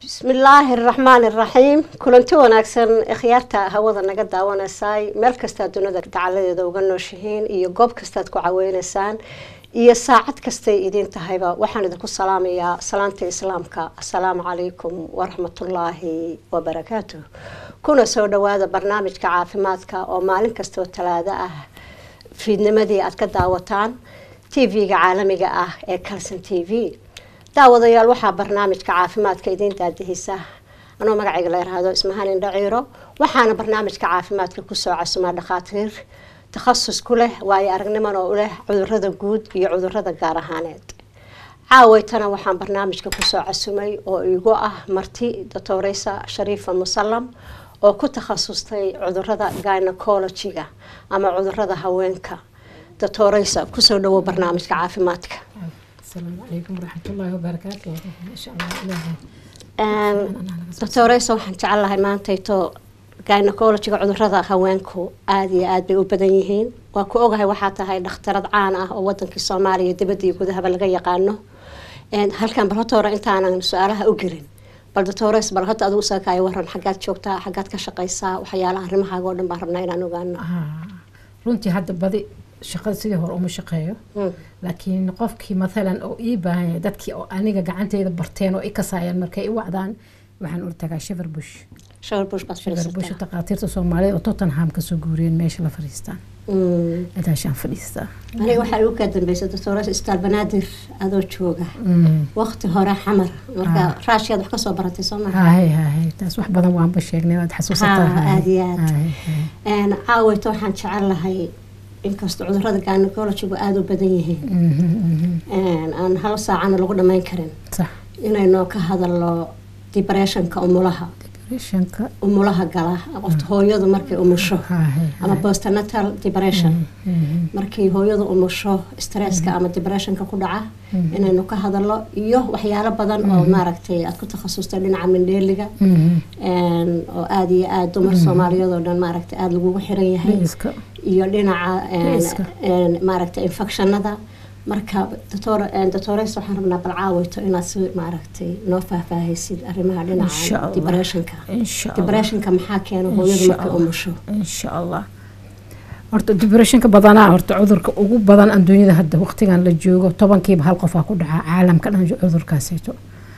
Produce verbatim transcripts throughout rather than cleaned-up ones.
بسم الله الرحمن الرحيم كلنتي wanaagsan ikhyaarta hawada naga daawanaysay meel kasta dunida dacaladeeda uga nooshihiin iyo goob kasta aad ku caweynaysaan iyo saacad kasta idin tahayba waxaan idinku salaamayaa salaanta islaamka assalaamu calaykum wa rahmatullaahi wa barakaatuh kuna soo dhawaada barnaamijka caafimaadka oo maalin kasta oo talaado ah fiidnimadii aad ka daawataan T V-ga caalamiga ah ee Kalsan T V daawadayaal waxaa barnaamijka caafimaadka idin daadihisa anoo magacayga la yiraahdo Ismahaan Dhaciiro waxaana barnaamijka caafimaadka ku soo casumaa dhaqaatiir takhasus ku leh waayo aragnimo oo leh cudurrada guud iyo cudurrada gaar ahaaneed caawaytana waxaan barnaamijka ku soo casumay oo igu ah marti Doctoresa Sharifa Musallam oo ku takhasustay cudurrada gynecology-ga ama cudurrada haweenka Doctoresa ku soo dhawo barnaamijka caafimaadka. السلام عليكم ورحمة الله وبركاته إن شاء الله إلهي Doctoresa waxaan jecelahay maantayto gynecology-ga cudurrada haweenku aad iyo aad bay u badan yihiin waa ku ogahay waxa tahay dhakhtarad caan ah oo wadanka Soomaaliya dibadda iyo gudaha laga yaqaano een halkan baratoora intaanan su'aalaha u gelin bal Doctoresa bal hadda adigu saakay waran xagaad joogtaa xagaad ka shaqeysaa waxyaalaha arrimahaaga oo dhan baan rabnaa inaan ogaano runtii hadda badi shaqada sidii hore uma shaqeeyo laakiin qofkii مثلا oo ii baahan dadkii oo aniga gacanteeda barteen oo i kasaayaan markay i wacdaan waxaan u tagaa Shiver Bush Shiver Bush bas Shiver Bush taqaatiirta Soomaaliyeed oo Tottenham ka soo guuriyeen meesha la fariistaan adaashan fadhiistaa aniga waxa uu ka dambeysay Doctoresa Istal Banaadir adoo jooga waqti hore xamar marka raashiyad wax ka soo baratay Soomaaliya hay hay taas wax badan waan ba sheegnay waad xasuusataa aad iyo aad een caawayto waxaan jecelahay inkastoo cudurrada gynecology-gu aad u badan yihiin een aan hal saacana lagu dhameyn karin sax inaynu ka hadalno depression-ka umulaha depression-ka umulaha gala qofta hooyadu markay umusho ama postnatal depression markay hooyadu umusho stresska ama depression-ka ku dhaca inaynu ka hadalno iyo waxyaalo badan oo maaragtay aad ku takhasustay dhinaca mindheeliga een oo aad iyo aad dumar Soomaaliyeed oo dhan maaragtay aad lagu xiran yahay iyo dhinaca een maaragtay infectionada marka doctor Doctoresa waxaan rabnaa bal caawayto inaad si maaragtay noo faahfaahaysid arrimaha dhinaca depression-ka depression-ka maxaa keeno hooyadu markay umusho insha Allah horta depression-ka badanaa horta cudurka ugu badan adduunyada hadda waqtigan la joogo tobankiiba hal qof ku dhaca caalamka dhan cudurkaasayto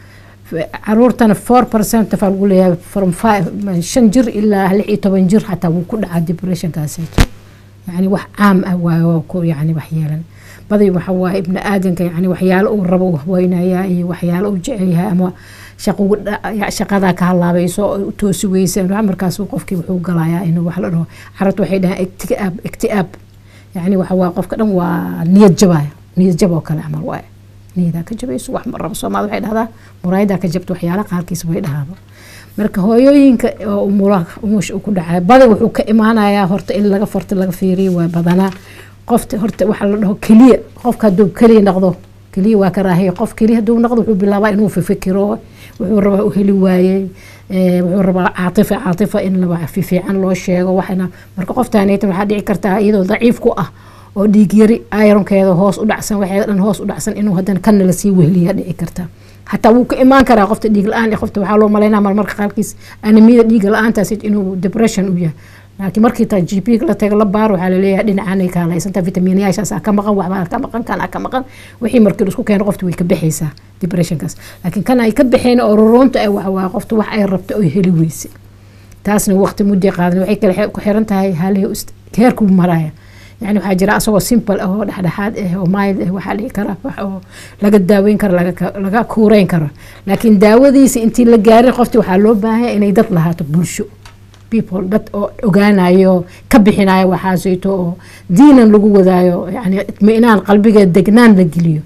caruurtana four percent fa lagu leeyahay from five shan jir ilaa lix iyo toban jir hatta wuu ku dhacaa depression-kaasayto يعني wax caam ah waa ku yani wax yeelan badii waxa waa ibn aadanka yani waxyaalo uu rabo weynaaya iyo waxyaalo uu jecel yahay ama shaqo shaqada ka halaabayso oo toosi weysan markaas uu qofkii wuxuu galayaa inuu wax la dhaho carrad waxay dhahaan iktiaab iktiaab yani waxa waa qofka dhan waa niyad jabaya niyad jabo kale amal waay niyada ka jabayso wax mar rabo Soomaali waxay dhahdaa muraayada ka jabto waxyaalo qaarkiis way dhahaaba marka hooyooyinka umulaha umush ku dhacay badi wuxuu ka imaanayaa horta in laga farto laga fiiriyo waa badana qofta horta waxa la dhaho kaliya qofka duu kaliya noqdo kaliya waa karaahay qof kaliya duu noqdo wuxuu bilaabaa inuu fikiro wuxuu rabaa u heli waayay ee wuxuu rabaa caatifa caatifa in la wax fiican loo sheego waxna marka qoftaanayta waxa dhici karta iyadoo daciif ku ah oo dhiig yari ironkeeda hoos u dhacsan waxay dhan hoos u dhacsan inuu hadan kan la sii wehliya dhici karta حتى وك إيمان كره قفت ديق الآن قفت وحلو مالينا مال مرك خالكيس أنا مية ديق الآن تاسيت إنه depression وياه لكن مركي تا جي بي لا تغلب بارو على ليه دين عني كلا يسنت فيتامين يا شاس كم قن وحما كم قن كان كم قن وحي مركي اسكو كان قفت ويكبحيسا depression كاس لكن كان يكبحين أورونت أو وحوا قفت وح أي ربط أو هلويس تاسنا وقت مدة قادم وحي كل كحرنت هاي هالي است كيركم مرايا يعني waxa jira asoo simple ah oo dhaxdhaxaad ah oo mild ah waxa la kara wax oo laga daaweyn karo laga laga kuureyn karo laakiin daawadiisa intii la gaaray qofti waxa loo baahan inay dad lahaato bulsho people dad oo ogaanayo ka bixinayo waxa sayto oo diinan lagu wadaayo yani itmeenaan qalbiga degnaan la geliyo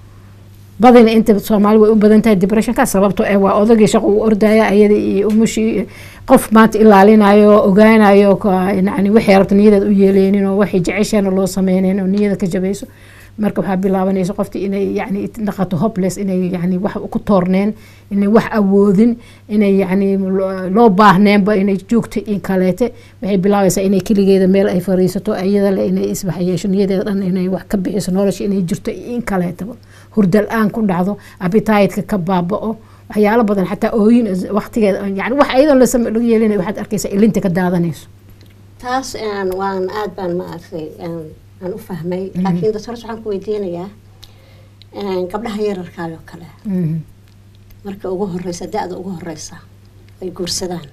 badina inta Soomaali way u badan tahay depression ka sababtoo ah waa odagii shaqo u ordaya ayada iyo umushi qof maanta ilaalinayo ogaanayo yani wixii rabta niyada u yeeleenin oo wixii jeceshan loo sameeyeen oo niyada ka jabayso marka waxa bilaabanayso qofti inay yani naqato hopeless inay yani wax ku toorneen inay wax awoodin inay yani loo baahneen ba inay joogto in kaleete waxay bilaabaysaa inay kaligeeda meel ay fariisato ayada la inay isbaxayeen niyadeeda dhan inay wax ka bixiso nolosha inay jirto in kaleete hurdal aan ku dhacdo appetite ka baabao waxyaalo badan xataa ooyin waqtigeeda yani wax ayadoon la samey lagu yeelinayo waxaad arkaysaa ilinta ka daadanayso taas aan waan aad baan ma aragtay aan u fahmay laakiin doctor waxaan ku weydiinayaa gabdhaha yararkaa oo kale marka ugu horeysa da'da ugu horeysa ay guursadaan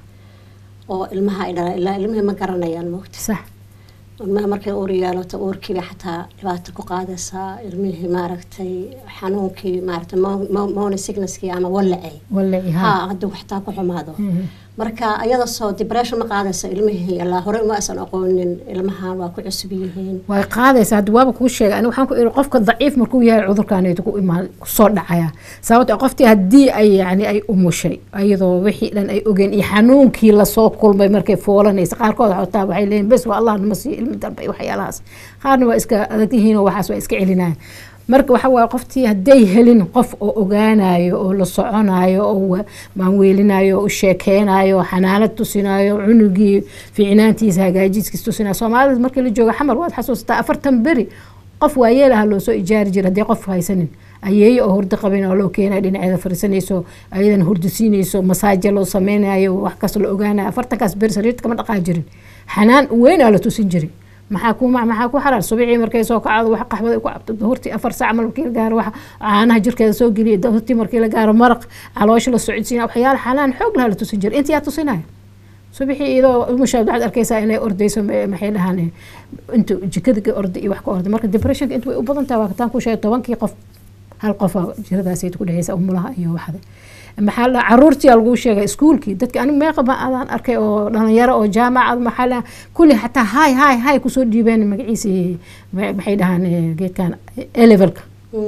oo ilmaha ay dhalaan ilaa ilmihii ma garanayaan moogta sax ilmaha markay uur yeelato uurkiiba xataa dhibaato ku qaadaysaa ilmihii maaragtay xanuunkii maaragtay morning sicknesskii ama walacay walacay ha hadduu xataa ku xumaado marka ayada soo depression ma qaadaysa ilmihii ilaa hore uma aysan aqoonin ilmahan waa ku cusub yihiin way qaadaysaa hadda waaba kuu sheegay aniga waxaan ku iri qofka daciif markuu yahay cudurkaanaydu ku imaan kusoo dhacaya sababtoo qoftii haddii ay yani ay umushay ayadoo wixii dhan ay ogeen iyo xanuunkii lasoo kulmay markay foolanaysa qaarkood xotaa waxay leeyihin bes waa allah nama siiyo ilmi dalba iyo waxyaalahaas qaarna waa iska adag yihiin oo waxaas waa iska celinayaan marka waxa waa qoftii haday helin qof oo ogaanayo oo la soconayo oo maanweelinayo oo sheekeynayo xanaanad tusinayo cunugii fiicnaantiisa hagaajiskiisa tusinayo Soomaalida markii la joogo xamar waad xasuustaa afartan beri qof waayeelaha loo soo ijaari jiray hadii qof haysanin ayay oo hurdo qabin oo loo keenay dhinaceeda fariisanayso ayadan hurdisiinayso masaajo loo sameynayo wax kaas la ogaanayo afartan kaas beri sariirta kama dhaqaa jirin xanaan weyn la tusin jiray maxaa ku maxaa ku xaraar subaxii markay soo kacdo wax qaxwada ku cabto duhurtii afar saac markii la gaaro wax caanaha jirkeeda soo geliyo duhurtii markii la gaaro maraq caloosha la socodsiina waxyaalo xanaan xoog leh la tusin jiray intii aad tusinay subaxii idoo mushaad waxaad arkaysaa inay ordayso maxay dhahaan inta jikada orday iyo wax ka orday marka depression inta way u badan tahay waa taan ku sheegay tobankii qof hal qof jiradaas ay ku dhexaysa umulaha iyo waxda maxaa la caruurtii lagu sheegay iskuulkii dadka aniga meeqa ba aan arkay oo dhalinyaro oo jaamacad maxaa kulli xataa hay hay hay ku soo dhiibeen magaciisa maxay dhahaan geedkan A levelka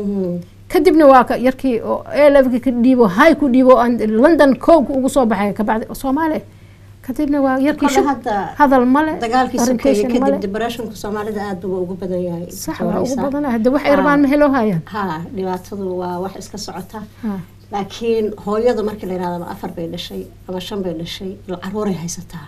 kadibna waa ka yarkii oo A levelka ka dhiibo hay ku dhiibo London Coke ugu soo baxay ka bacdi Soomaaliya kadibna waa yarkii hadal male dagaalkii sokeeye kadib depressionka Soomaalida aad buu ugu badan yahay sax waa ugu badan hadda wax irbaan ma helo hayaan ha dhibaatadu waa wax iska socota laakiin hooyada markii la yiraahdo afar bay dhashay ama shan bay dhashay caruur ay haysataa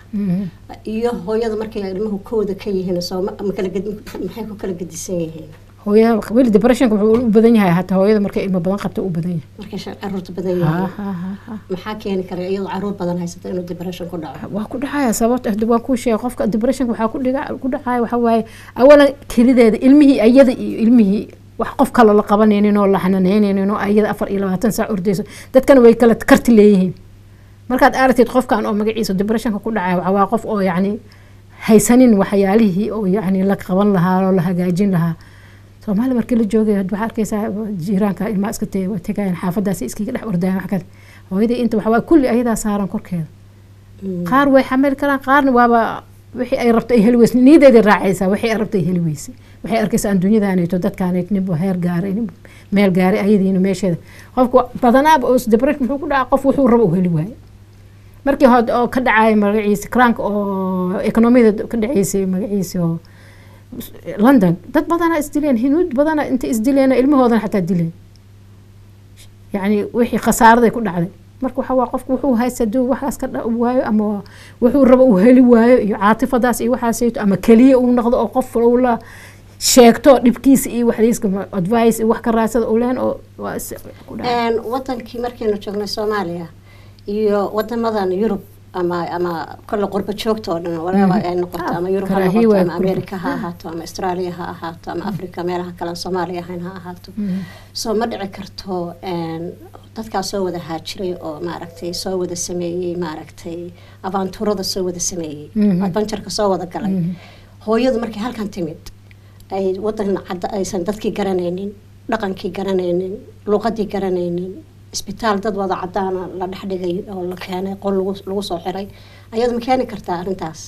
iyo hooyada markii ay ilmuhu kooda ka yihiin soo ma kala gad maxay ku kala gadisan yihiin hooyada weli depression wuxuu u badan yahay hatta hooyada markay ilmo badan qabto u badan yahay markay caruurta badan yahay maxaa keeni kara iyadoo caruur badan haysata inuu depression ku dhaco waa ku dhacaya sababta hadda waan ku sheegay qofka depression waxa ku dhiga ku dhacaya waxa waaye awalan kelideeda ilmihii ayada iyo ilmihii wax qof kale la qabanaynin oo la xanaanaynin oo ayada afar iyo labaatan saac ordayso dadkan way kala karti leeyihiin markaad aragtid qofkan oo magaciisa depressionka ku dhacay waxa waa qof oo yaani haysanin waxyaalihii oo yaani la qaban lahaa oo la hagaajin lahaa Soomaali markii la joogay waxa arkaysaa jiiraanka ilma iska tagayaan xaafadaas iskiga dhex ordayaan wax kale hooyada inta waxa waa kulli ayada saaran korkeeda qaar way xamil karaan qaarna waaba wixii ay rabto ay heli weys niideeda raacaysa wixii ay rabto ay heli weys waxay arkaysaa dunyadaan iyo dadkaan inuu heer gaaray meel gaaray ayadiina meesheeda qofku badanaab oo depression wuxuu ku dhacaa qof wuxuu rabo u heli waayo markii hore oo ka dhacay magaciisa crank oo economiyada ka dhacaysay magaciisa oo London dad badana isdileen hinuud badana inta isdileen ilmahoodan xataa dileen yani wixii khasaaraday ku dhacday marka waxa waa qofku wuxuu haysto waxaas ka waayo ama wuxuu rabo u heli waayo iyo caatifadaas iyo waxaas ama kaliya uu noqdo oo qof uu la sheegto dhibkiisa iyo waxdiiska advice wax ka raasada oo leen oo een wadankii markaynu joognay Soomaaliya iyo wadamadan Yurub ama ama kala qurba joogto oo dhan walaal ay noqoto ama Yurub ha noqoto ama America ha ahaato ama Australia ha ahaato ama Africa meelaha kale Soomaaliya ha ahaato soo ma dhici karto een dadka soo wada haajiray oo maaragtay soo wada sameeyay maaragtay aventurada soo wada sameeyay adventure-ka soo wada galay hooyadu markay halkan timid ay wadan cad aysan dadkii garanaynin dhaqankii garanaynin luqadii garanaynin isbitaal dad wada cadaana la dhaxdhigay oo la keenay qol lagu lagu soo xiray ayadu ma keeni kartaa arintaas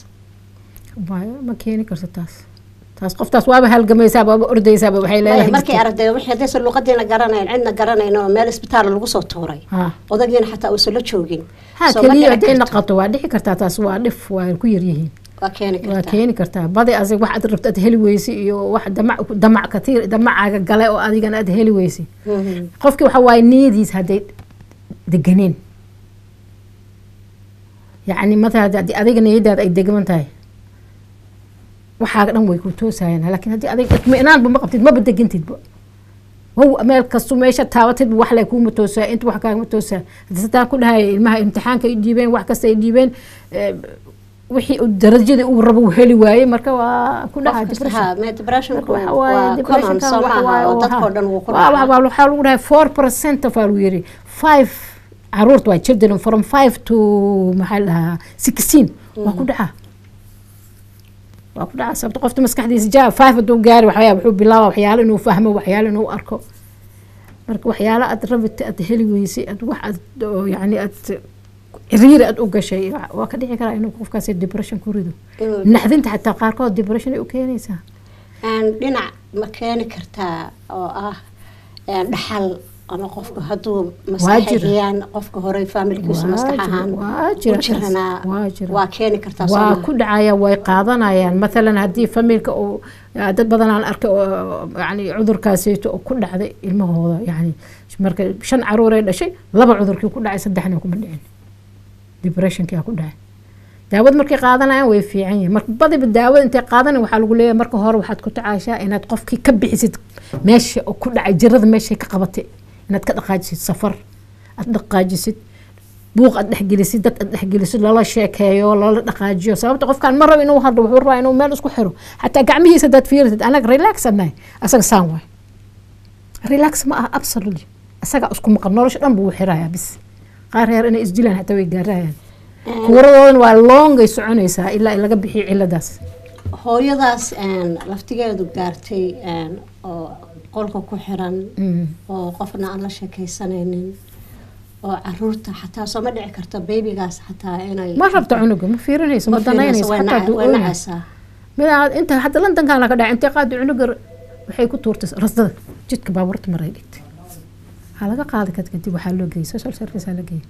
ma keeni karto taas taas qoftaas waaba halgamaysaa waaba ordaysaa waxay leedahay markay aragtay wixii dadka luqadiina garanayeen cidna garanayno meel isbitaal lagu soo tuuray odagiina xataa uu soo la joogin ha kaliya hadii naqato waa dhixi kartaa taas waa dhif waa ku yar yihiin waa keeni kartaa waa keeni kartaa badi asig wax aad rabtad heli weysi iyo wax damac damac ka tiir damacaaga galay oo adigana aad heli weysi qofkii waxa waay niyadiis haday deganeen yaani madada hadii adiga niyadaada ay degan tahay waxa dhan way ku toosayaan laakiin hadii adiga itmeenaan ma qabtid ma badegintid هو meel kasto meesha taabatid wax lay ku matoosaa inta wax kaaga matoosaa hadii sidaan ku dhahay ilmaha imtixaanka ay dhiibeen wax kasta ay dhiibeen wixii darajada uu rabo heli waayay marka waa ku dhahay depression waa common somehow oo dadka dhan uu ku waa waa waxa lagu dhahay four percent of all yiri five caruurt waa children from five to maxaa sixteen waa ku dhaca waa ku dhaca sababta qofta maskaxdiisa jaa five duu gaari waxyaabo wuxuu bilaabaa waxyaalo inuu fahmo waxyaalo inuu arko marka waxyaalo aad rabtay aad heli weysay aad wax aad yani aad riir aad u gashay waa ka dhici karaa inuu qofkaas depression ku rido naxdinta xataa qaarkood depression ay u keenaysaa aan dhinac ma keeni kartaa oo ah dhaxal ama qofka haduu maskaxiyaan qofka hore familkiisa maskax ahaan waa keeni kartaa waa ku dhacaya way qaadanayaan mesela hadii familka oo dad badan aan arkay yani cudurkaasayto oo ku dhacday ilmahooda yani marka shan caruur ay dhashay laba cudurkii ku dhacay saddexna kuma dhicin depression ka ku dhacay daawad markay qaadanayaan way fiican yihiin marka badiba daawada intay qaadanayaan waxa lagu leeyahay marka hore waxaad ku tacaashaa inaad qofkii ka bixisid meesha oo ku dhacay jirada meesha ka qabatay inaad ka dhaqaajisid safar aad dhaqaajisid buuq aad dhaxgelisid dad aad dhaxgelisid lala sheekeeyo lala dhaqaajiyo sababta qofkan mar rabo inuu hadlo wuxuu rabaa inuu meel isku xiro xataa gacmihiisa dad fiirsid anaga relax anay asaga saan way relax ma ah absolutely asaga isku maqan nolosha dhan buu xirayaa bis qaar yar inay isdilaan hatta way gaarayaan kuwaradoodan waa long ay soconaysaa ilaa laga bixiyo ciladaas hooyadaas aan laftigeedu gaartay aan oo qolka ku xiran oo qofna aan la sheekaysanaynin oo caruurta xataa soo ma dhici karto babygaas xataa inay ma rabto cunuga ma fiirinayso ma danaynayso xataa duulaysa mid inta hadda London ka laga dhacay inta qaad cunuga waxay ku tuurtay rasdada jidka baabuurta maray dhigtay halaga qaadi kadib waxa loo geeyay social service la geeyay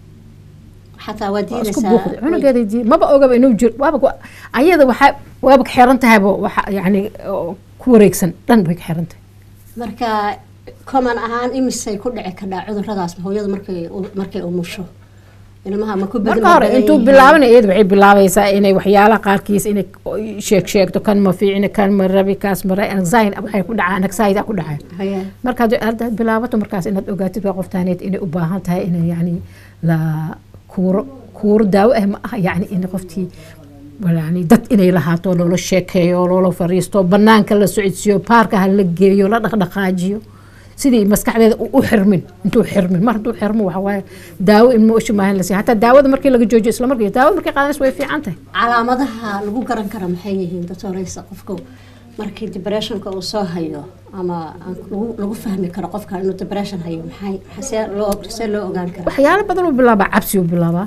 حتى ودينا أنا قاعد يجي ما بقى أوجب إنه جر وابك عيدا وح وابك حيرنتها وح يعني كوريكسن لن بك حيرنته مركا كمان أهان إمسي كل عكدا عذر رضاس هو يد مركي مركي أمشوا إنما ما كوب مركا أنتوا بلعبنا إيه بعيد بلعبة يسا إني وحيالا قاركيس إنك شيك شيك تو كان ما في إنك كان مرة بكاس مرة أنا زين أبغى يكون عنك سايد أكون دعاء مركا هذا بلعبة ومركز إنك أوقات توقف تانيت إني أباهتها إنه يعني لا كور كور داو ما يعني إن قفتي ولا يعني دت إني لها طول ولا شيكي ولا فريستو بنان كلا سعيدسيو بارك هاللجيو لا دخدقاجيو سيدي مسك عليه وحرمن أنتوا حرمن ما ردوا حرموا وحوا داو الموش ما هنلسي حتى داو مركي لقى جوج إسلام مركي داو مركي قاعد نسوي في عنته على مدها لقوا كرم كرم حيهم دكتور رئيس قفكو markii depression ka uu soo hayo ama lagu fahmi karo qofka inuu depression hayo maxay xasee loo xasee loo ogaan karo waxyaalo badan oo bilaaba cabsi oo bilaaba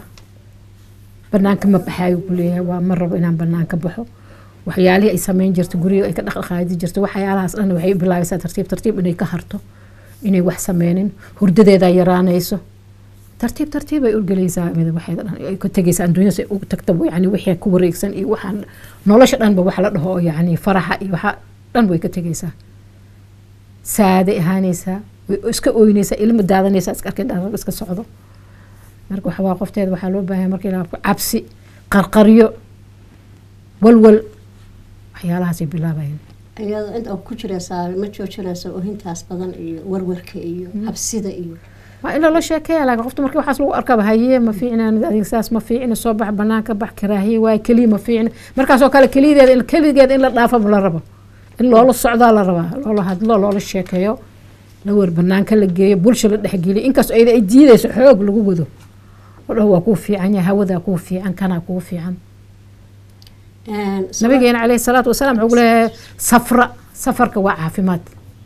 banaanka ma baxayo kuleeyahay waa mar rabo inaan banaanka baxo waxyaalihi ay sameyn jirto guriga ay ka dhaqaaqaadi jirto waxyaalahaas dhan waxay bilaabaysaa tartiib tartiib inay ka harto inay wax sameenin hurdadeeda yaraanayso tartiib tartiib ay u galaysaa mid waxay dhan ay ku tagaysaa adduunyada ay u tagtabo yani wixii ku wareegsan iyo waxaan nolosha dhanba wax la dhaho yani faraxa iyo waxa dhan way ka tagaysaa saade ahaanaysaa way iska ooynaysaa ilmo daadanaysaa iska arkay dhan iska socdo marka waxa waa qofteeda waxa loo baahan markii la cabsi qarqariyo walwal waxyaalahaas ay bilaabayeen ayada inta ku jiraysaa ma joojinayso oohintaas badan iyo warwarka iyo cabsida iyo ما إلا لا شيء لا قفت مركب حصل وأركب هي ما فينا الإحساس ما فينا الصبح بناك بح كراهية واي كلي ما فينا مركز وكالة كلي ذا الكلي ذا إلا ضعف ولا ربا إلا الله الصعداء لا ربا الله هذا الله الله الشيء كيو لو بناك اللي جاي بولش اللي حقيلي إنك إذا إديله سحوق لجوده ولا هو كوفي عني هوذا كوفي عن كان كوفي عن النبي عليه الصلاة والسلام عقوله سفر سفر كوا عافمات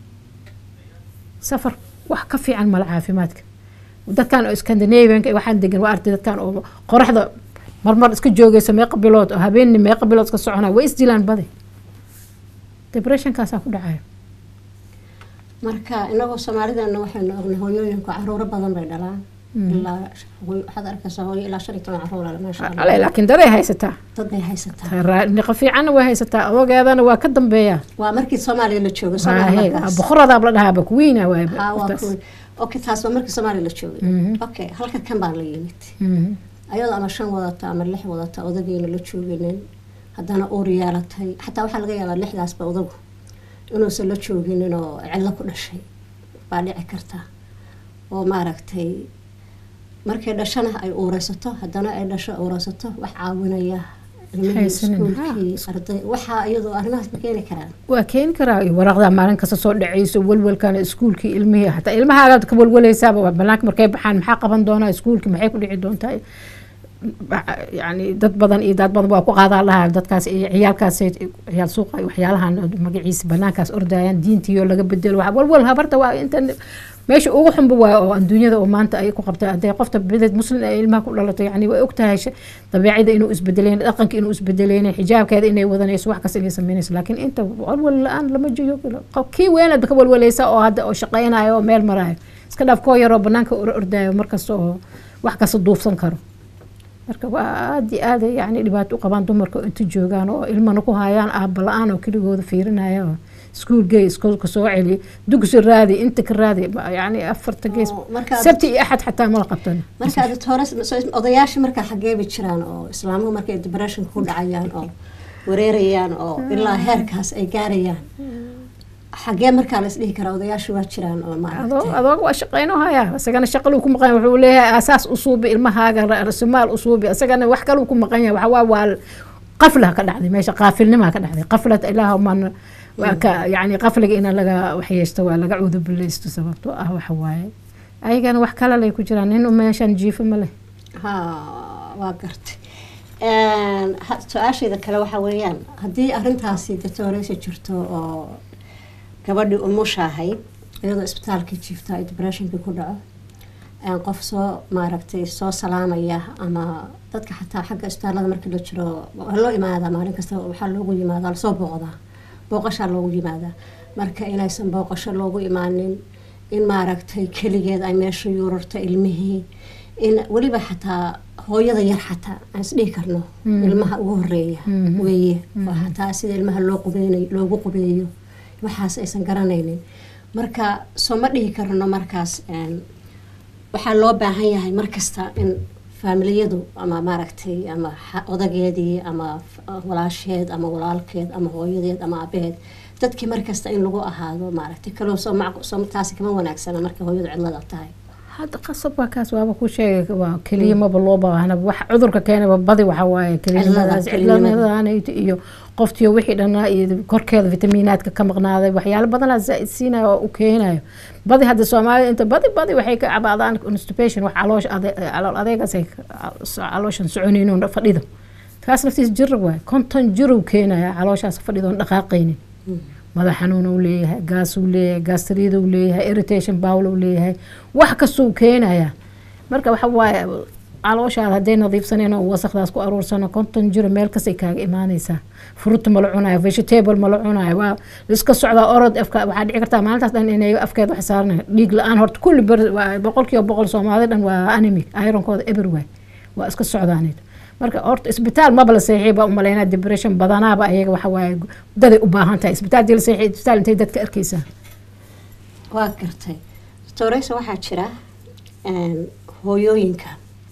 سفر wax ka fiican mal caafimaadka dadkan oo Scandinavian-ka waxaan degan waa arday dadkan oo qoraxda marmar iska joogaysa meeqa bilood oo habeen meeqa bilood iska soconay way isdilaan badi depression kaas ku dhacay marka inagoo Soomaalidana waxaan ognahay hooyooyinka caruur badan bay dhalaan ilaa waxaad arkaysaa hooyo ilaa shan iyo toban caruur ah ma sha Allah laakiin daday haysataa daday haysataa raadni qafiican way haysataa awogeedana waa ka dambeeya waa markii Soomaaliya la joogo Soomaaliya boqorada la dhahaa kuwiina way okay taas waa markii Soomaaliya la joogo okay halka kan baa la yimid ayada ama shan wadata ama lix wadata odageena la joogeen hadana oo riyaalatay xataa waxa laga yaabaa lixdaas ba odagu inuu soo la joogin oo cilad ku dhashay baa dhici karta oo maaragtay markay dhashana ay uureysato haddana ay dhasho uureysato wax caawinaya ilmihii iskuulkii arday waxaa iyadoo arrimahaas ma keeni karaan waa keeni karaa waraqda maalin kasta soo dhacayso walwalkana iskuulkii ilmihii hataa ilmahaaga ka walwalaysaaba banaanka markay baxaan maxaa qaban doonaa iskuulkii maxay ku dhici doontaa يعني dad badan iyo dad badan waa ku qaadaa lahaa dadkaas iyo ciyaalkaas ciyaal suuqa waxyaalahan magaciisa banaankaas ordayaan diintiyo laga bedelo wax walwal habarta waa inta meesha ugu xunba waa oo adduunyada oo maanta ay ku qabtay haday qofta bidad muslim ay ilmaha ku dhalatay yani way ogtahay dabeecada inuu isbedeleen dhaqanka inuu isbedeleen xijaabkeeda inay wadanayso wax kasta inay sameynayso laakiin inta walwal la'aan lama jiyo kii weynad ka walwalaysa oo hadda oo shaqeynayo oo meel marayo iska dhaaf koo yaro banaanka ordayo markasta oo wax kasta duufsan karo marka waa aad iyo aad yani dhibaato u qabaan dumarka inta joogaan oo ilmana ku hayaan aabba la'aan oo keligooda fiirinaya iskuul gay iskuulka soo celi dugsi raadi inta ka raadi yani afarta gees sabti iyo axad xataa ma qabtan marka aad hore odayaasha marka xageebi jiraan oo islaamuhu markay depression ku dhacayaan oo wareerayaan oo ilaa heerkaas ay gaarayaan xagee markaa la isdhihi karaa odayaashu waa jiraan oo maaragtay adoo waa shaqeyno haya asagana shaqo uu ku maqan wuxuu leeyahay asaas usuubi ilmahaaga rasumaal usuubi asagana wax kale uu ku maqan yahay waxa waa waa qafla ka dhacday meesha qaafilnima ka dhacday qaflat ilaahu man waa yani qafliga in laga waxyeesto waa laga cuudu bilaysto sababtoo ah waxa waaye ayagana wax kale lay ku jiraan in meeshan jiifo ma leh ha waa gartay een su'aashayda kale waxa weeyaan haddii arrintaasi doctoraysa jirto oo gabadhii umushahay iyadoo isbitaalka jiifta ay depressionka ku dhaco aan qof soo maaragtay soo salaamaya ama dadka xataa xagga isbitaalada markii la jiro loo imaada maalin kasta waxaa loogu yimaadaa lasoo booqdaa booqashaa loogu yimaadaa marka inaysan booqasho loogu imaanin in maaragtay keligeed ay meesha yuurarto ilmihii in weliba xataa hooyada yar xataa aan isdhihi karno ilmaha ugu horeeya weeye xataa sida ilmaha loo qubeynayo loogu qubeeyo waxaas aysan garanaynin marka soo ma dhihi karno markaas waxaa loo baahan yahay markasta in faamiliyadu ama maaragtay ama odageedii ama walaasheed ama walaalkeed ama hooyadeed ama aabaheed dadkii markasta in lagu ahaado maaragtay kaloo soo soo taasi kama wanaagsana marka hooyadu cidlada tahay hadda qasab waa kaas waaba ku sheegay waa kaliya maba loo baahna wax cudurka keenay badi waxa waaye kaliya cidlada iyo qoftiyo wixii dhanaa iyo korkeeda fitamiinaadka ka maqnaaday waxyaalo badan aad zaa'idsiinayo oo u keenayo badi hadda Soomaaliya inta badi badi waxay ka cabaadaan constipation wax caloosh calool adeegas ay calooshan soconayno fadhido taas naftiis jir waay konton jir uu keenaya calooshaas fadhido dhaqaaqaynin madax xanuun uu leeyahay gaas uu leeyahay gastriid uu leeyahay irritation bowel uu leeyahay wax kasoo keenaya marka waxa waaye calooshaada haday nadiifsaneen oo wasaqdaas ku aruursano konton jir meel kasay kaaga imaanaysaa fruit ma la cunayo vegetable ma la cunayo waa iska socda orod afka waxa dhici kartaa maalintaas dhan inay afkeeda wax saarnaa dhiig la'aan horta kulli boqolkiiba boqol Soomaali dhan waa anemic ironkooda everywhere waa iska socdaanid marka horta isbitaal ma bala saxiiba u maleynaa depression badanaaba ayaga waxa waaye daday u baahan tahay isbitaal dil saxiib isbitaal intay dadka arkaysaa waa gartay doctoraysa waxa jira een hooyooyinka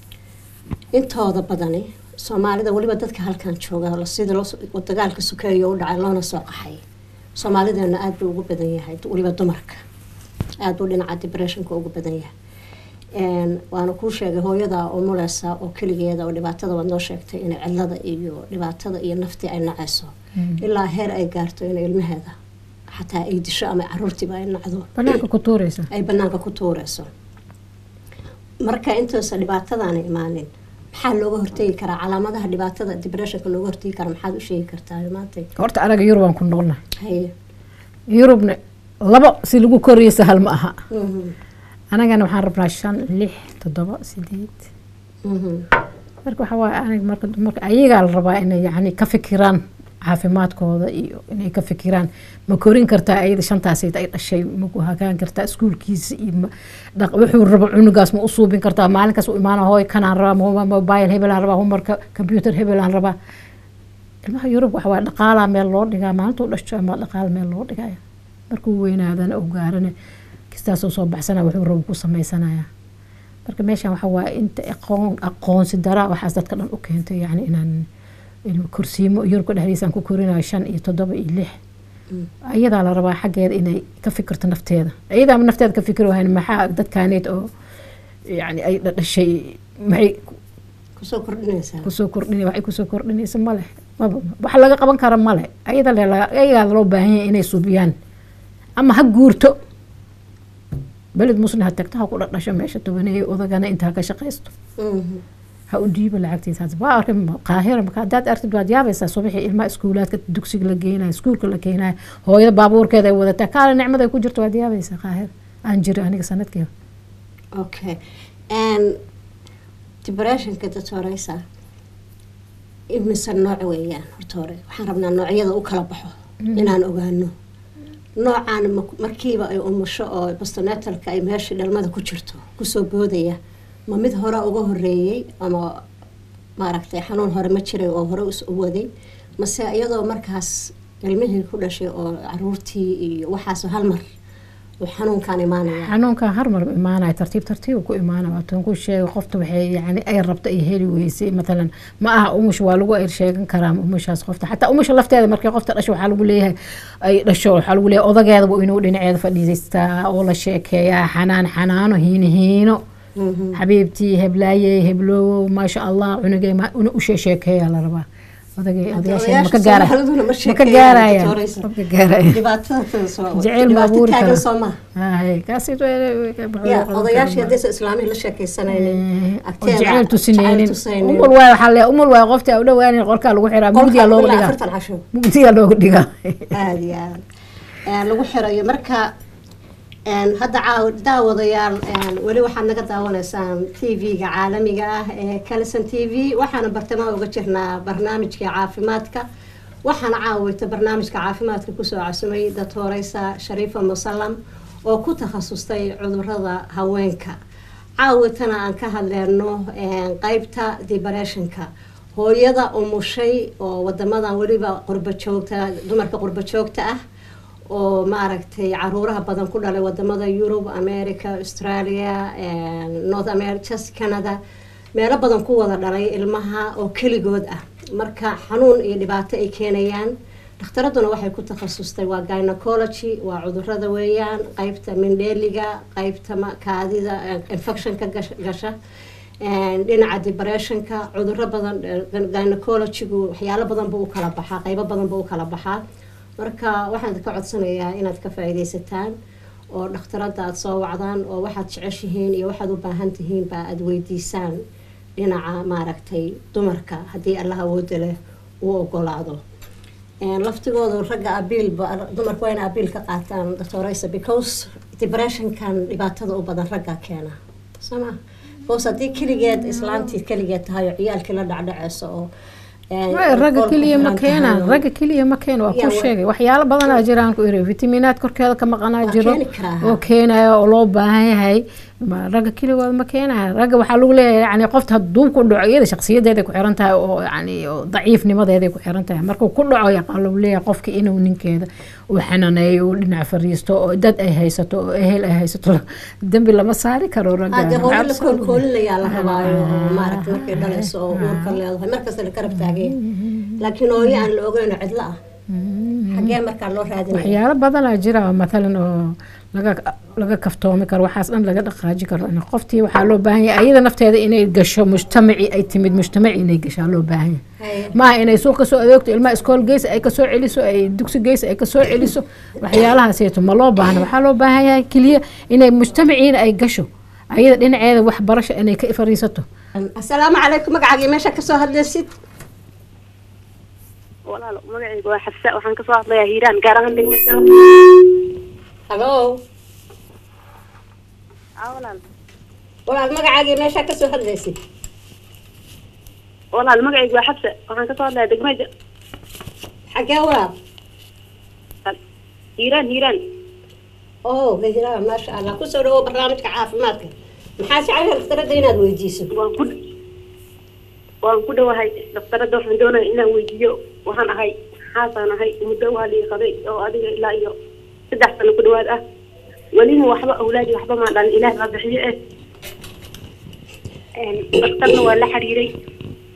intooda badani Soomaalida waliba dadka halkan jooga la sida loo dagaalka sukeeyo u dhacay loona soo qaxay Soomaalidana aad buu ugu badan yahay waliba dumarka aad u dhinaca depressionka ugu badan yahay een waana ku sheegay hooyada oo muleysa oo kaligeeda oo dhibaatada wad noo sheegtay in cilada iyo dhibaatada iyo nafti ay nacayso ilaa heer ay gaarto in ilmaheeda xataa ay disho ama caruurtiba ay nacdo banaanka ku tuurayso ay banaanka ku tuurayso marka intaas dhibaatadana imaanin maxaa looga hortagi karaa calaamadaha dhibaatada depressionka looga hortagi karo maxaad u sheegi kartaa maanta horta araga Yurub ku noqonaa haye Yurubna laba si lagu koriyo sahal ma aha anagana waxaan rabnaa shan lix toddoba sideed marka waxa waa aniga marka marka ayaga la rabaa inay yani ka fikiraan caafimaadkooda iyo inay ka fikiraan ma korin kartaa ayada shantaas ay dhashay ma ku hagaan kartaa iskuulkiisa iyo wuxuu rabo cunugaas ma u suubin kartaa maalinkaas u imaana hooy kanaan rabaa mobile hebel aan rabaa homework computer hebel aan rabaa ilmaha Yurub waxa waa dhaqaala meel loo dhigaa maalinta u dhasho ama dhaqaal meel loo dhigaya markuu weynaadana oo gaarana kistaas soo baxsana wuxuu rabo ku sameeysanaya marka meeshan waxa waa inta aqoon aqoonsi dara waxaas dadka dhan u keentay yani inaan ilmo kursiimo Yurub dhexdiisan ku korinayo shan iyo toddoba iyo lix ayadaa la rabaa xaggeeda inay ka fikirto nafteeda ayadaa nafteeda ka fikir wahayn maxaa dadkaaneed oo yani ay dhashay maxay kusoo kordhinaysaa kusoo kordhinay waxay kusoo kordhinaysa male maba wax laga qaban kara male ayada le ayagaa loo baahan yahay inay subiyaan ama ha guurto beled muslim ha tagto ha ku dhasho meesha tobaneeyo odagana intaa ka shaqaysto ha u dhiibo lacagtiisa waa arrin qaahira marka hadaad aragtid waad yaabaysaa subaxii ilmaha iskuulaadka dugsiga la geenayo iskuulka la keenayo hooyada baabuurkeeda ay wadataa kaale nicmada ay ku jirto waad yaabaysaa qaahira aan jiro aniga sanadkeeda okay and depressionka doctoraysa imise nooc weeyaan horta hore waxaan rabnaa noocyada u kala baxo inaan ogaano noocaan markiiba ay umusho oo postnatalka ay meesha dhalmada ku jirto kusoo boodaya ma mid hore uga horeeyay ama maaragtay xanuun hore ma jiray oo hore u waday mase iyadoo markaas ilmihii ku dhashay oo caruurtii iyo waxaas hal mar oo xanuunkan imaanaya xanuunkan har mar imaanaya tartiib tartiib ku imaanaya tan ku sheegay qofta waxay yani ay rabto ay heli weysay مثلا ma aha umush waa lagu ay sheegan karaa umushaas qofta xataa umusha lafteeda markay qofta dhasho waxa lagu leeyahay ay dhasho waxa lagu leeyahay odageeda waa inuu dhinaceeda fadhiistaa oo la sheekeeyaa xanaan xanaano hiinihiino حبيبتي هبلاي هبلو ما شاء الله عنقي ما وش شيكي على ربا odagay odayaasha ma ka gaara ma ka gaaraya ma ka gaaraya dhibaatada soo jacayl ma buuri karo hay kaasi ya odayaasha hadii islaami la sheekaysanayeen agteeda jacayl tusinayeen umul way waxa la umul way qofta u dhawaanay qorka lagu xiraa mugdiya loogu dhigaa mugdiya loogu dhigaa aad ya lagu xirayo marka een hadda daawadayaal een wali waxaad naga daawanaysaan T V-ga caalamiga ah ee Kalson T V waxaana bartamaha uga jirnaa barnaamijka caafimaadka waxaana caawita barnaamijka caafimaadka ku soo cusubay doctoraysa Sharifa Musallam oo ku takhasustay cudurrada haweenka caawitana aan ka hadlayno een qaybta depressionka hooyada umushay oo wadamadan waliba qurba joogta dumarka qurba joogta ah oo maaragtay caruuraha badan ku dhalay wadamada Europe, America, Australia, North America, Canada meelo badan ku wada dhalay ilmaha oo kaligood ah marka xanuun iyo dhibaato ay keenayaan dhakhtaraduna waxay ku takhasustay waa gynecology waa cudurrada weeyaan qaybta mindheeliga qaybta kaadida infectionka gasha dhinaca depressionka cudurro badan gynecology-gu waxyaalo badan buu u kala baxaa qaybo badan buu u kala baxaa marka waxaan ka codsanayaa inaad ka faa'iideysataan oo dhakhtarada aad soo wacdaan oo waxaad jeceshihiin iyo waxaad u baahan tihiin baa aad weydiisaan dhinaca maaragtay dumarka haddii Allah awood leh uu ogolaado een laftigooda ragga abiil dumarku waa in abiil ka qaataan doctoraysa because depression kan dhibaatada u badan ragga keena sama boos haddii kaligeed islaantii kaligeed tahay ciyaalkii la dhacdhacayso oo ragga kaliya ma keenaan ragga kaliya ma keen waa ku sheegay waxyaalo badan oo jiraan ku iri fitamiinaad korkeeda ka maqanaa jiro oo keenayo oo loo baahan yahay ragga kaliya ma keenaa ragga waxa lagu leeyahay yani qofta haduu ku dhaco iyada shakhsiyadeeda ku xiran tahay oo yani daciifnimadeeda ku xiran tahay markuu ku dhaco yaqaan lagu leeyahay qofka inuu ninkeeda uu xanaanayo uu dhinac fariisto oo dad ay haysato oo ehel ay haysato dambi lama saari karo ragga hada hooyo la koolkoolinayaa la rabaayo maaragtay markay dhalayso oo uurka leedahay markaas la karab taagay laakiin oo aan la ogeyn cidla ah xagee marka loo raadinayo waxyaalo badan ah jira مثلا oo laga laga kaftoomi karo waxaas dhan laga dhaqaaji karo in qoftii waxa loo baahan yahay ayada nafteeda inay gasho mujtamaci ay timid mujtamaci inay gasho loo baahan yahay ma inay suuq ka soo adeegto ilma iskool geys ay ka soo celiso ay dugsi geys ay ka soo celiso waxyaalahaas ay ma loo baahan waxa loo baahan yahay kaliya inay mujtamaciina ay gasho ayada dhinaceeda wax barasho inay ka fariisato assalaamu calaykum magacaaga meesha ka soo hadlaysid walaal magacaygu waa xafsa waxaan ka soo hadlayaa hiiraan gaar ahaan degmada hello walaal walaal magacaaga meesha ka soo hadlaysid walaal magacaygu waa xafsa waxaan ka soo hadlayaa degmada xagee walaal hiiraan hiiraan oo hiiraan ma sha Allah ku soo dhawo barnaamijka caafimaadka maxaa jecel dhakhtarada inaad weydiiso waan ku waan ku dhawahay dhakhtarada waxaan doonayaa inaan weydiiyo waxaan ahay xaasaan ahay muddo waa lii qaday oo adiga ilaa iyo saddex sano ku dhawaad ah walina waxba awlaadi waxba ma dhalin ilaah baa bixiye eh een dhakhtarna waa la xiriiray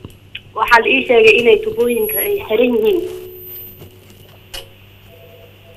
waxaa la ii sheegay inay tubooyinka ay xiran yihiin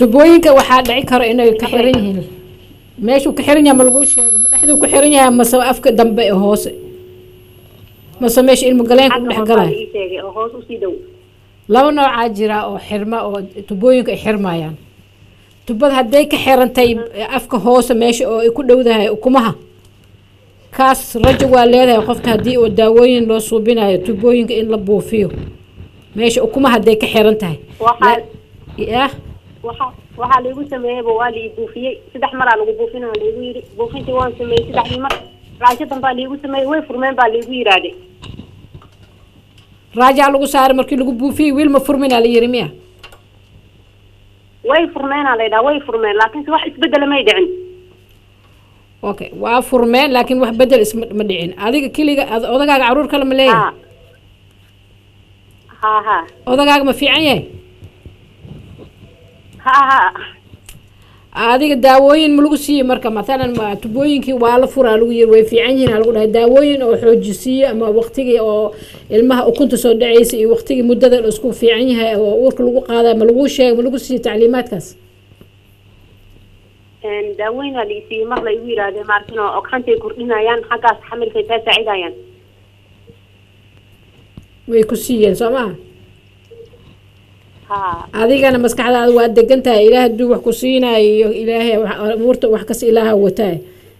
tubooyinka waxaa dhici karo inay ka xiran yihiin meeshuu ka xiran yahay ma lagu sheegay ma dhexduu ku xiran yahay mase afka dambe ee hoose mase meesha ilmo galeenka u dhex galaya oo hoos u sii dhow laba noocaa jira oo xirma oo tubooyinka ay xirmayaan tubada hadday ka xirantay afka hoose meesha oo ay ku dhowdahay ukumaha kaas rajo waa leedahay qofka haddii oo daawooyin loo suubinayo tubooyinka in la buufiyo meesha ukumaha hadday ka xiran tahay ya waxa waxa lagu sameeyay waa la buufiyay saddex mar lagu buufinaa lagu yiri buufintii waan sameeyay saddex mar raajo tan baa lagu sameeyay way furmeen baa lagu yiraahday raajo lagu saaray markii lagu buufiyay wiil ma furmin la yiri miya way furmeen la yiraahday way furmeen laakiin wax isbedel ma dhicin okay waa furmeen laakiin wax bedel isma dhicin adiga kaliya odagaaga caruur kale ma leeyahay ha ha odagaaga ma fiican yahay ha ha adiga daawooyin ma lagu siiyay marka maalan ma tubooyinkii waa la furaa lagu yiri way fiican yihiin lagu dhahay daawooyin oo xoojisiyo ama waqtigii oo ilmaha ukunta soo dhacaysa iyo waqtigii muddada isku fiican yahay oo uurka lagu qaaday ma lagu sheegay ma lagu siiyay tacliimaadkaas een daawooyin la siiyay mar la igu yiraahday markino ogxantay kordhinayaan xagaas xamilka ay saacidayaan way ku siiyeen Soomaa adigana maskaxdaada waa degan tahay ilaahay duu wax ku siinayo ilaahay umurta wax kas ilaaha wataa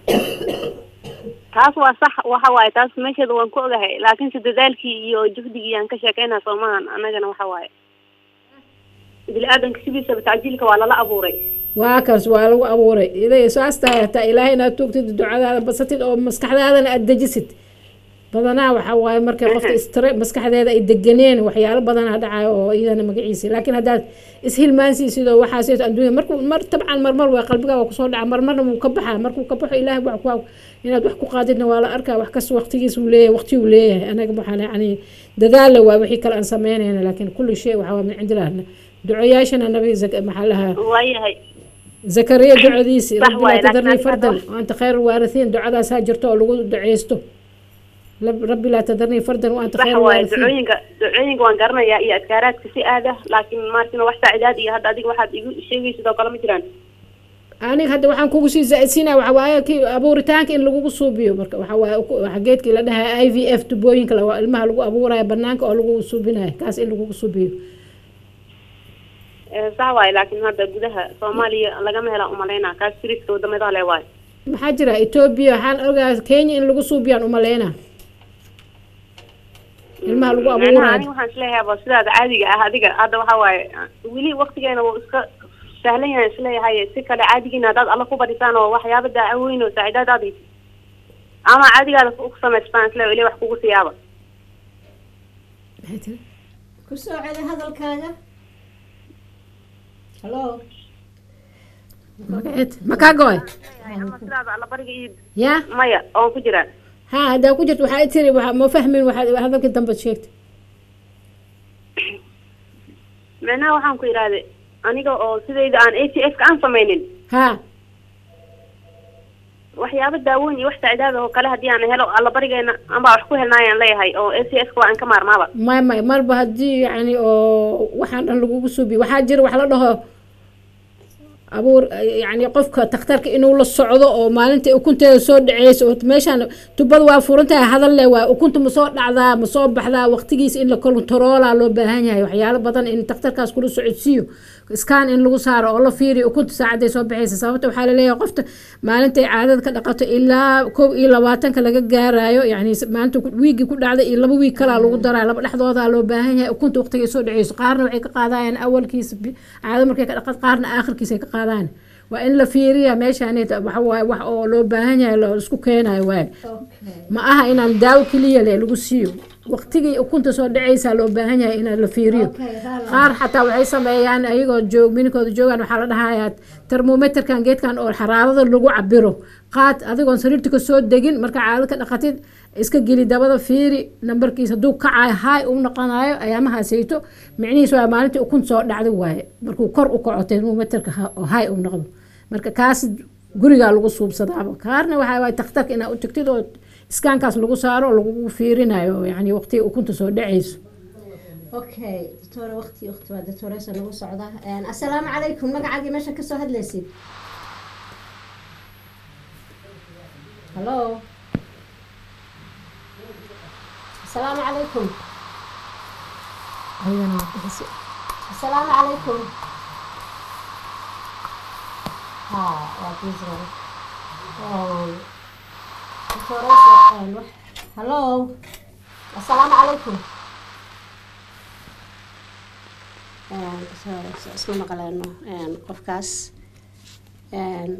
taas waa sax waxa waay taas meeshada waan ku ogahay laakiin dadaalkii iyo juhdigii aan ka sheekayna Soomaan anagana waxa waay bil aadan kasibiisa taajilka waa la abuuray waa kaas waa lagu abuuray ilaahay saastaa ta ilaahay inaad toogtid ducadaada basatid oo maskaxdaadana aad dejisid badanaa waxa waaye markay qofka istre maskaxdeeda ay deganeen waxyaalo badan dhacayo oo iyadana magaciisa laakiin hadaad ishilmaansiisidoo waxaas adduunka markuu mar tabcan marmar waa qalbigaaga ku soo dhaca marmarna wuu ka baxaa markuu ka baxo ilaahay wax ku inaad wax ku qaadidna waa la arkaa wax kas waqtigiisa uu leeyahay waqti uu leeyahay anaga waxaan yani dadaal waa wixii kale aan sameynayna laakiin kulli shay waxa waa min cindi ilaahna ducayaashana nabi zaka maxaa laha waayahay zakariya ducadiisi rabbi la tadarni fardan wa anta khayrul waarithiin ducadaas ha jirto oo lagu duceysto ربي لا تذرني فردا وانت خير الوارثين دعوينك دعوينك وان قرنا يا يا اذكارات كسي اده لكن مارتنا واحد اعدادي هذا اديك واحد شيء sidoo kale ma jiraan ani hadda waxaan kugu sii zaadsiinaa waxa waaye ki abuuritaanka in lagu suubiyo marka waxa waaye waxa geedkii la dhahay I V F tubooyinka la ilmaha lagu abuurayo banaanka oo lagu suubinayo kaas in lagu suubiyo ee sawaay laakiin hadda gudaha Soomaaliya laga meela umaleena kaas firiska wadamada leh waay maxaa jira Ethiopia waxaan ogaa Kenya in lagu suubiyaan umaleena ilmaha lagu abuurayo ani waxaan isleeyahay sidaad caadiga ah adiga hadda waxa waaye wili waqtigeena uu iska sahlan yahay isleeyahay si kale caadigiina dad alla ku badisaan oo waxyaabo daaweyn oo saacidaad ama caadigaada ku samaystaan isleeyahay ilaa wax kugu siyaaba ku soo celi hadalkaaga hello magaceed makaagoy ama sidaad alla bariga ya maya oo ku jira ها هذا كنت waxaa tiri waxa ma fahmin waxa hadalka dambe sheegtay macnaha waxaan ku iraade aniga oo sidayda aan A T F ka aan sameynin ha waxyaabo daawooyin iyo wax saacidaad oo kale hadii aan helo alla barigeena amba wax ku helnaayaan leeyahay oo A T F ka waan ka maarmaaba ma ma marba hadii yani oo waxaan dhan lagu suubi waxa jira wax la dhaho abuur yani qofka takhtarka inuu la socdo oo maalinta ukunteeda soo dhaceyso oo meeshan tubad waa furantahay hadal leh waa ukunta ma soo dhacdaa ma soo baxdaa waqtigiisa in la kontroola loo baahan yahay waxyaalo badan in takhtarkaas kula socodsiyo iskaan in lagu saaro oo la fiiriyo ukunta saacaday soo baxaysa sababta waxa la leeyahay qofta maalinta caadada ka dhaqato ilaa koob iyo labaatan ka laga gaarayo yani maalinta wiigi ku dhacday iyo laba wiig kala lagu daraa laba dhaxdooda loo baahan yahay ukunta waqtiga soo dhaceyso qaarna waxay ka qaadayaan awalkiisa caado markay ka dhaqad qaarna aakhirkiisa ka qaadaan waa in la fiiriyo meeshaan waxa waa wax oo loo baahan yahay la isku keenayo waa ma aha inaan daawo kaliya lagu siiyo waqtigii ukunta soo dhacaysa loo baahan yahay in la fiiriyo qaar xataa waxay sameeyaan ayagoo joog minikooda joogan waxa la dhahayaa thermometerkan geedkan oo xaraarada lagu cabiro qaad adigoon sariirta ka soo degin marka caado ka dhaqatid iska geli dabada fiiri nambarkiisa haduu kacay hay uu noqonayo ayaamaha sayto micnihiisu waa maalinta ukunta soo dhacday waaye markuu kor u kaco thermometerka hay uu noqdo marka kaas guriga lagu suubsadaa qaarna waxa way takhtarka ina u tagtid oo iskaankaas lagu saaro lagu fiirinayo yani waqti ukunta soo dhacayso اوكي دكتوره وقتي اختي waa دكتوريسا nagu socda een assalaamu calaykum magacaaga meesha ka soo hadlaysid hello assalaamu calaykum ayadana waa bixisi assalaamu calaykum ha waa busy een دكتوريسا een wax hello assalaamu calaykum een sorry isma maqleeno een qofkaas een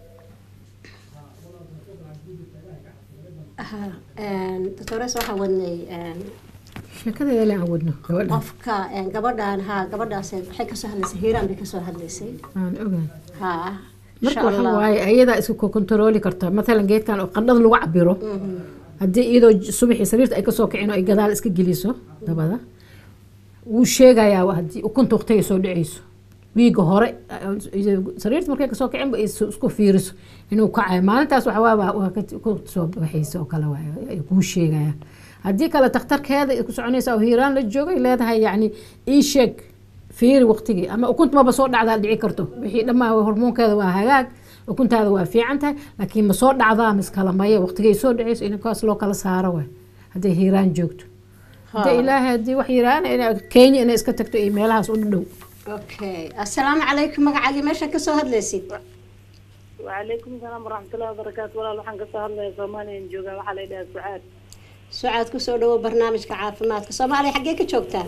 aha een doctores waxa wadnay een sheekada yale aan wadno gabadha qofka een gabadhan ha gabadhaas waxay ka soo hadlaysay hiiraan bay ka soo hadlaysay aan ogaan ha marka waxa waaye ayada isku control kartaa mesela geedkan oo qandhada lagu cabiro haddii iyadoo subaxii sariirta ay ka soo kicin oo ay gadaal iska geliso dabada wuu sheegayaa haddii ukunta waqtiga soo dhacayso wiiga hore sariirta markay ka soo kicin ba isku fiiriso inuu kacayo maalintaas waxa waa waa ku soo baxayso oo kale waa kuu sheegaya haddii kale takhtarkeeda ku soconaysa oo hiiraan la joogay leedahay yacni ii sheeg fiiri waqtigii ama ukunta maba soo dhacdaa dhici karto wixii dhammaa hormoonkeeda waa hagaag ukuntaada waa fiican tahay laakiin ma soo dhacdaa miskala maya waqtigay soo dhacayso inkaas loo kala saaro waay hadday hiiraan joogto hadday ilaahay haddii wax yiraan kenya inay iska tagto iyo meelahaas u dhow okay assalaamu calaykum magacaaga meesha ka soo hadlaysid وعليكم السلام ورحمة الله وبركاته ولا لحن قصة هلا سومالي نجوجا وحلا إلى سعاد سعاد كسر له برنامج كعافمات سومالي حقك شوكتان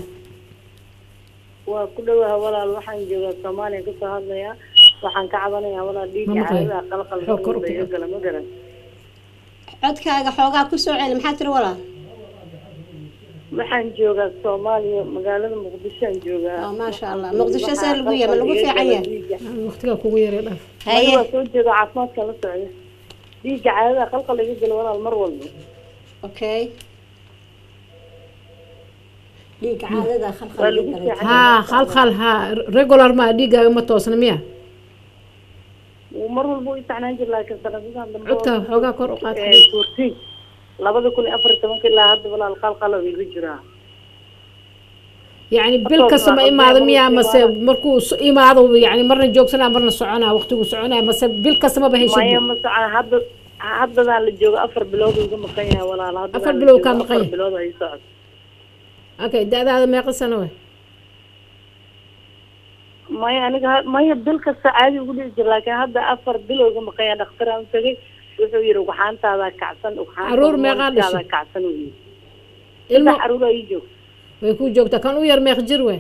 وكلها ولا لحن جوجا سومالي قصة هلا يا لحن كعبنا ولا ديك على قلق الحكر يقول ما قرن codkaaga xoogaa ku soo celi maxaa tiri walaal waxaan joogaa Soomaaliya magaalada Muqdisho aan joogaa ah ma sha Allah Muqdisho soo lagu yahay lagu fiican yahay waqtiga kugu yaray dhaf haye soo jeedo caafimaadka la socdo dhiiga caadada qalqa laga galo walaal mar walba okay dhiiga caadada qalqa laga galo ha khalkhal ha regular ma dhiiga ma toosna miya ومر والبو يتعنان جل لكن سنة دم عدك حوجا كور قات كورتي لابد كل أفر تمام كلا هاد ولا القال قالوا يجرا يعني بالكسم إما هذا ميا مس مركوس إما هذا يعني مرة جوك سنة مرة سعنا وقته سعنا مس بالكسم بهي شيء ما يوم سعنا هاد هاد ذا اللي جوك أفر بلود ويقوم مقيها ولا هاد أفر بلود كان مقيه أفر بلود هي سعد أوكي ده هذا ما يقص سنوات ما يعني ما يبدل كالسعادة يقول يجري لكن هذا أفر بلوغ مقيا دكتور أنت جي وحوي روحان تاذا كعسن وحان عرور ما قادش تاذا كعسن وين إلما عرور يجوا ويكون جوك تكان وير ما يخجروه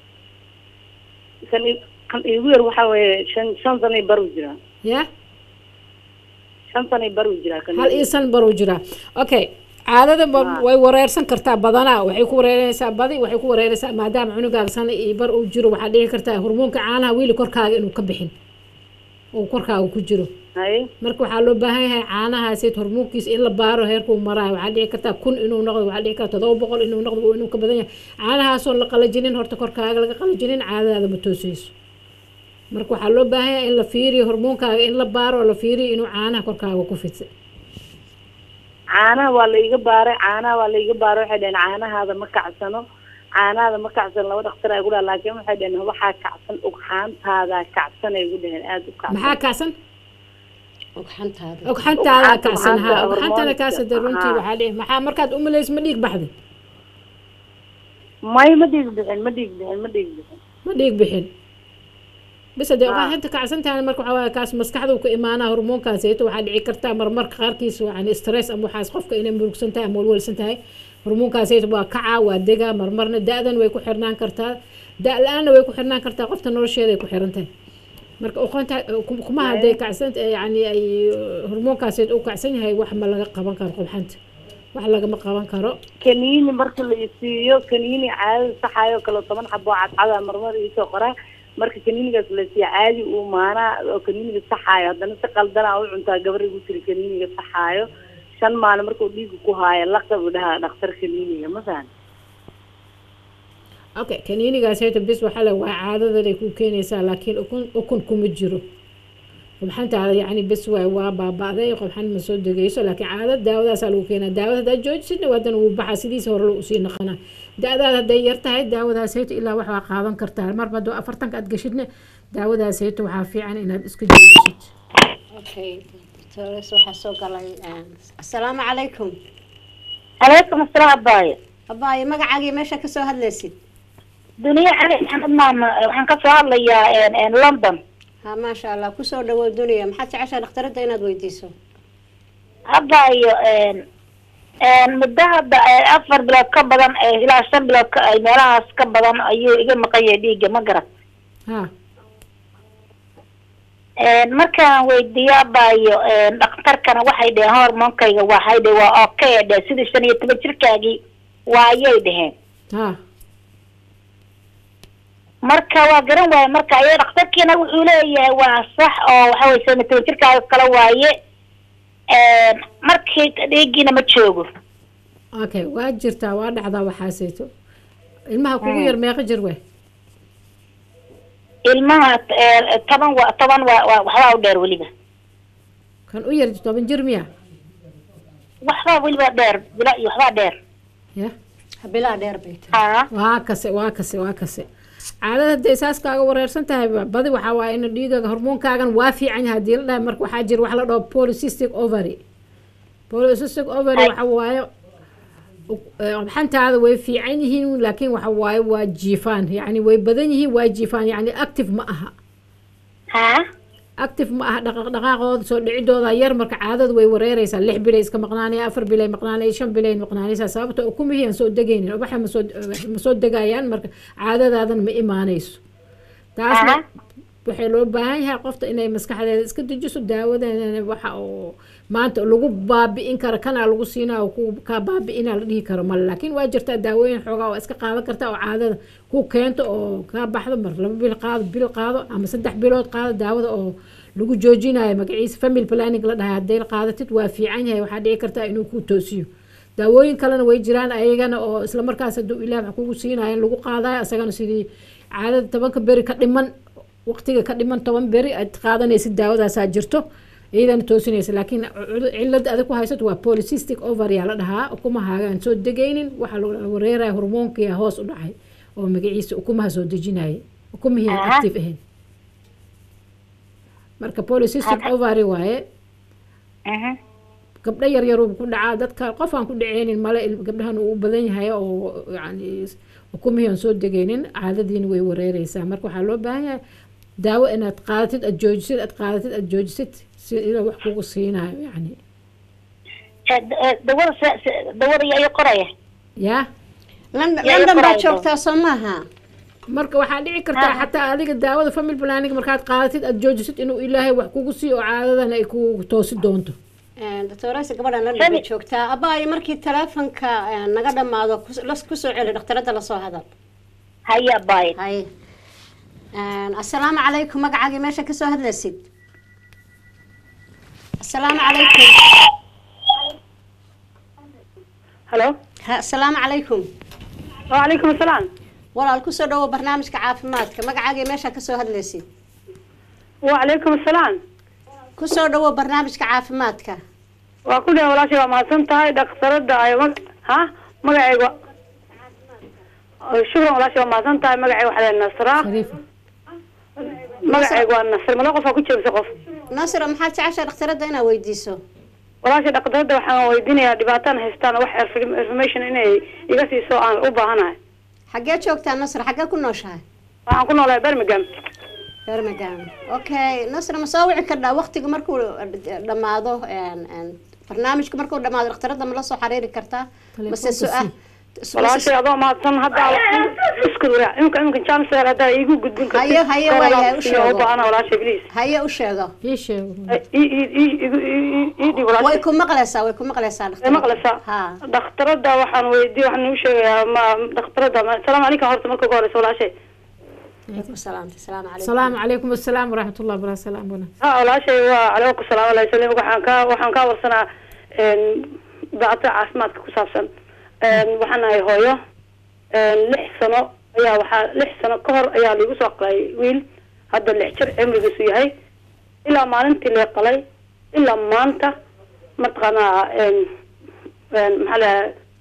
كان كان يوير وحوي شن شن سنة بروجرا يا شن سنة بروجرا كان هل إنسان بروجرا أوكي عادة way wareersan kartaa badanaa waxay ku wareeraysaa badi waxay ku wareeraysaa maadaama cunugaaga sana iyo bar uu jiro waxaa dhici kartaa hormoonka caanaha wiili korkaaga inuu ka bixin oo korkaaga ku jiro marka waxaa loo baahan yahay caanahaasi hormoonkiisa in la baaro heerkuu maraayo waxaa dhici kartaa kun inuu noqdo waxaa dhici kartaa todoba boqol inuu noqdo inuu ka badan yahay caanahaasoo la qalajinin horta korkaaga laga qalajinin caadadaada ma toosayso marka waxaa loo baahan yahay in la fiiriyo hormoonkaaga in la baaro oo la fiiriyo inuu caanaha korkaaga ku fidsa caanaha waa la iga baaray caanaha waa la iga baaray waxay dhaheen caanahaada ma kacsano caanahaada ma kacsan laba dhakhtar ay ugu dhaha laakiin waxay dhaheen waxaa kacsan ugxaantaada kacsan ay ugu dhaheen aada u kacsan maxaa kacsan ugxaantaada ugxaantaada kacsan ha ugxaantaada kacsan dee runtii waxaa dhihi maxaa markaad umalays ma dhiig baxday may ma dhiig bixin ma dhiig bixin ma dhiig bixin ma dhiig bixin بس ده واحد أنت كعسان تاني مركو حوا كاس مسكحة وكإيمانه هرمون كاسيته وحد عكرتها مر مر خاركيس يعني ستريس أم حاس خوف كإنه مروك سنتها مول سنتها هرمون كاسيته بقى كعة ودقة مر مرنا دأذن ويكو حرنان كرتها دأ الآن ويكو حرنان كرتها قفت النور شيء يكو حرنتها مركو أخوان كم هذا كعسان يعني أي هرمون كاسيت أو كعسان هاي واحد ملقى قبان كارقب حنت واحد لقى مقابان كارو كنيني مركو اللي يسيو كنيني عاد صحايو كلو طبعا حبوا عاد على مرمر يسوقره marka kaniinigaas la sii caadi uu maana oo kaniiniga saxaayo hadana si qaldan ah u cuntaa gabar igu tiri kaniiniga saxaayo shan maalin markuu dhiig ku haayo laqab u dhaha dhakhtar kaniiniga masan okay kaniinigaas heeto bis waxa la waa caadada ay ku keenaysaa laakiin ukun ukun kuma jiro qubxanta yani bas waa waa baabaaday qubxan ma soo degayso laakiin caadada daawadaas lagu keenaa daawada hadaa joojisina wadan uu baxa sidiisa hore loo sii naqana daadaada haday yar tahay daawadaas hayto ilaa wax waa qaadan kartaa marba doo afartanka aad gashidna daawadaas hayto waxaa fiican inaad iska joojisid. okay doctores waxaa soo galay assalaamu calaykum. calaykum assalaam abaaye. abaaye magacaagii meesha ka soo hadlaysid? duniya cali maxamed maama waxaan ka soo hadlayaa London. ha maasha allah kusoo dhawow duniya maxaad jeceshaa dhakhtarada inaad weydiiso? abaayo muddo hadda afar bilood ka badan ilaa shan bilood ay meelahaas ka badan ayuu iga maqanyay dhiigga ma garat. ha markaan weydiiyo abaayo dhakhtarkana waxay dhaheen hormoonkayga waxay dhaheen waa okay dheh sidii shan iyo toban jirkaagii waayay dhaheen. ha marka waa garan waaye marka ay dhakhtarkiina wuxuu leeyahay waa sax oo waxa way shan iyo toban jirkaaga kala waaye markii dhiiggiina ma joogo. okay waa jirtaa waa dhacdaa waxaasayto ilmaha kugu yar meeqa jir wey? ilmaha toban waa toban waa waxbaa u dheer weliba. kan u yar toban jir miya? waxbaa weliba dheer bila iyo waxbaa dheer. ya bilaa dheer bay tahay. ha waa kase waa kase waa kase caadada haday saas kaaga wareersan tahay badi waxaa waaye in dhiigaaga hormoonkaagan waa fiican yahay hadii la dhahay marka waxaa jira wax la dhaho polycystic ovary. polycystic ovary waxa waaye xantaada way fiican yihiin laakiin waxa waaye waa jiifaan yani way badan yihiin waa jiifaan yani active ma aha. ha active ma aha dhaqaaq dhaqaaqooda soo dhicidooda yar marka caadada way wareeraysaa lix bilay iska maqnaanaya afar bilay maqnaanaya shan bilay maqnaanaysaa sababta ugu muhiim soo degaynin waxa ma soo ma soo degayaan marka caadadaadan ma imaanayso taasna waxay loo baahan yahay qofta inay maskaxdeeda iska dejiso daawadeena waxa oo maanta lagu baabi'in karo kana lagu siinaa ku ka baabi'ina la dhihi karo mal laakiin waa jirtaa daawooyin xoogaa oo iska qaadan karta oo caadada ku keento oo ka baxdo mar laba bil qaado bil qaado ama saddex bilood qaado daawada oo lagu joojinayo magaciisa family planning la dhahay haday qaadatid waa fiican yahay waxa dhici karta inuu ku toosiyo. daawooyin kalena way jiraan ayagana oo isla markaas haduu ilaahay wax kugu siinayo lagu qaadayo asagana sidii caadada tobanka beri ka dhiman waqtiga ka dhiman toban beri aad qaadanaysid daawadaas aad jirto iidan toosinaysa laakiin cilad adag ku haysato waa polycystic ovary la dhahaa ukumahaagan soo degaynin waxa lagu wareeray hormoonkiya hoos u dhacay oo magaciisa ukumaha soo dejinayay ukumihiin active ahayn marka polycystic ovary waaye. aha gabdho yar yar ku dhacaa dadka qof aan ku dhaceenin male gabdhahan uu badan yahay oo yani ukumihiin soo degaynin caadadiina way wareeraysaa marka waxa loo baahan yahay daawo inaad qaadatid aad joojisid aad qaadatid aad joojisid si ila wax kugu siinayo yani dawada dawada iyo qoraya ya London baa joogtaa soo maaha marka waxaa dhici kartaa xataa adiga daawada family planning markaad qaadatid aad joojisid inuu ilaahay wax kugu siiyo caadadana ay kugu toosi doonto. doctores gabadha London baa joogtaa abaaye markii telefonka naga dhamaado la ku soo celi dhakhtarada la soo hadal. haya abaaye. hay assalaamu calaykum magacaagii meesha ka soo hadlaysid? السلام عليكم. هلو السلام عليكم. وعليكم السلام. walaal ku soo dhawo barnaamijka caafimaadka magacaaga meesha ka soo hadlaysid? وعليكم السلام. ku soo dhawo barnaamijka caafimaadka. waa ku dhaw walaashay waa mahadsan tahay dhakhtarada ay ha magacayga shukran walaashay waa mahadsan tahay magacayga waxa la nasra magacayga waa nasr ma qof ku jeebsa qof nasr maxaa jeceshaa dhakhtarada inaad weydiiso? walaashay dhakhtarada waxaan weydiinayaa dhibaataan haystaan wax information inay iga siiso aan u baahanahay. xagee joogtaa nasr xagee ku nooshahay? waxaan ku noolahay Birmingham. Birmingham. okay nasr ma soo wici kartaa waqtiga markuu dhamaado een barnaamijka markuu dhamaado dhakhtarada ma la soo xiriiri kartaa mase su'aal walaashay adoo mahadsan hadda isku dura imka imka chance hada igu gudbin kartaa hayo hayo waa u sheego oo baana walaashay please hayo u sheego ii sheego i i i i di walaashay way ku maqlaysaa way ku maqlaysaa dhakhtarada maqlaysaa ha dhakhtarada waxaan weydiin waxaan u sheegayaa ma dhakhtarada assalaamu alaykum horta marka ugu horeyso walaashay عليكم السلام السلام عليكم السلام عليكم السلام ورحمة الله وبركاته السلام بنا ها ولا شيء وعليكم السلام الله يسلمك waxaan ka waxaan ka warsanaa een baata caafimaadka ku saabsan een waxaan ahay hooyo een lix sano ayaa waxa lix sano ka hor ayaa lagu soo qalay wiil hadda lix jir cimrigiisu yahay ilaa maalintii la qalay ilaa maanta mataqaanaa maxaa la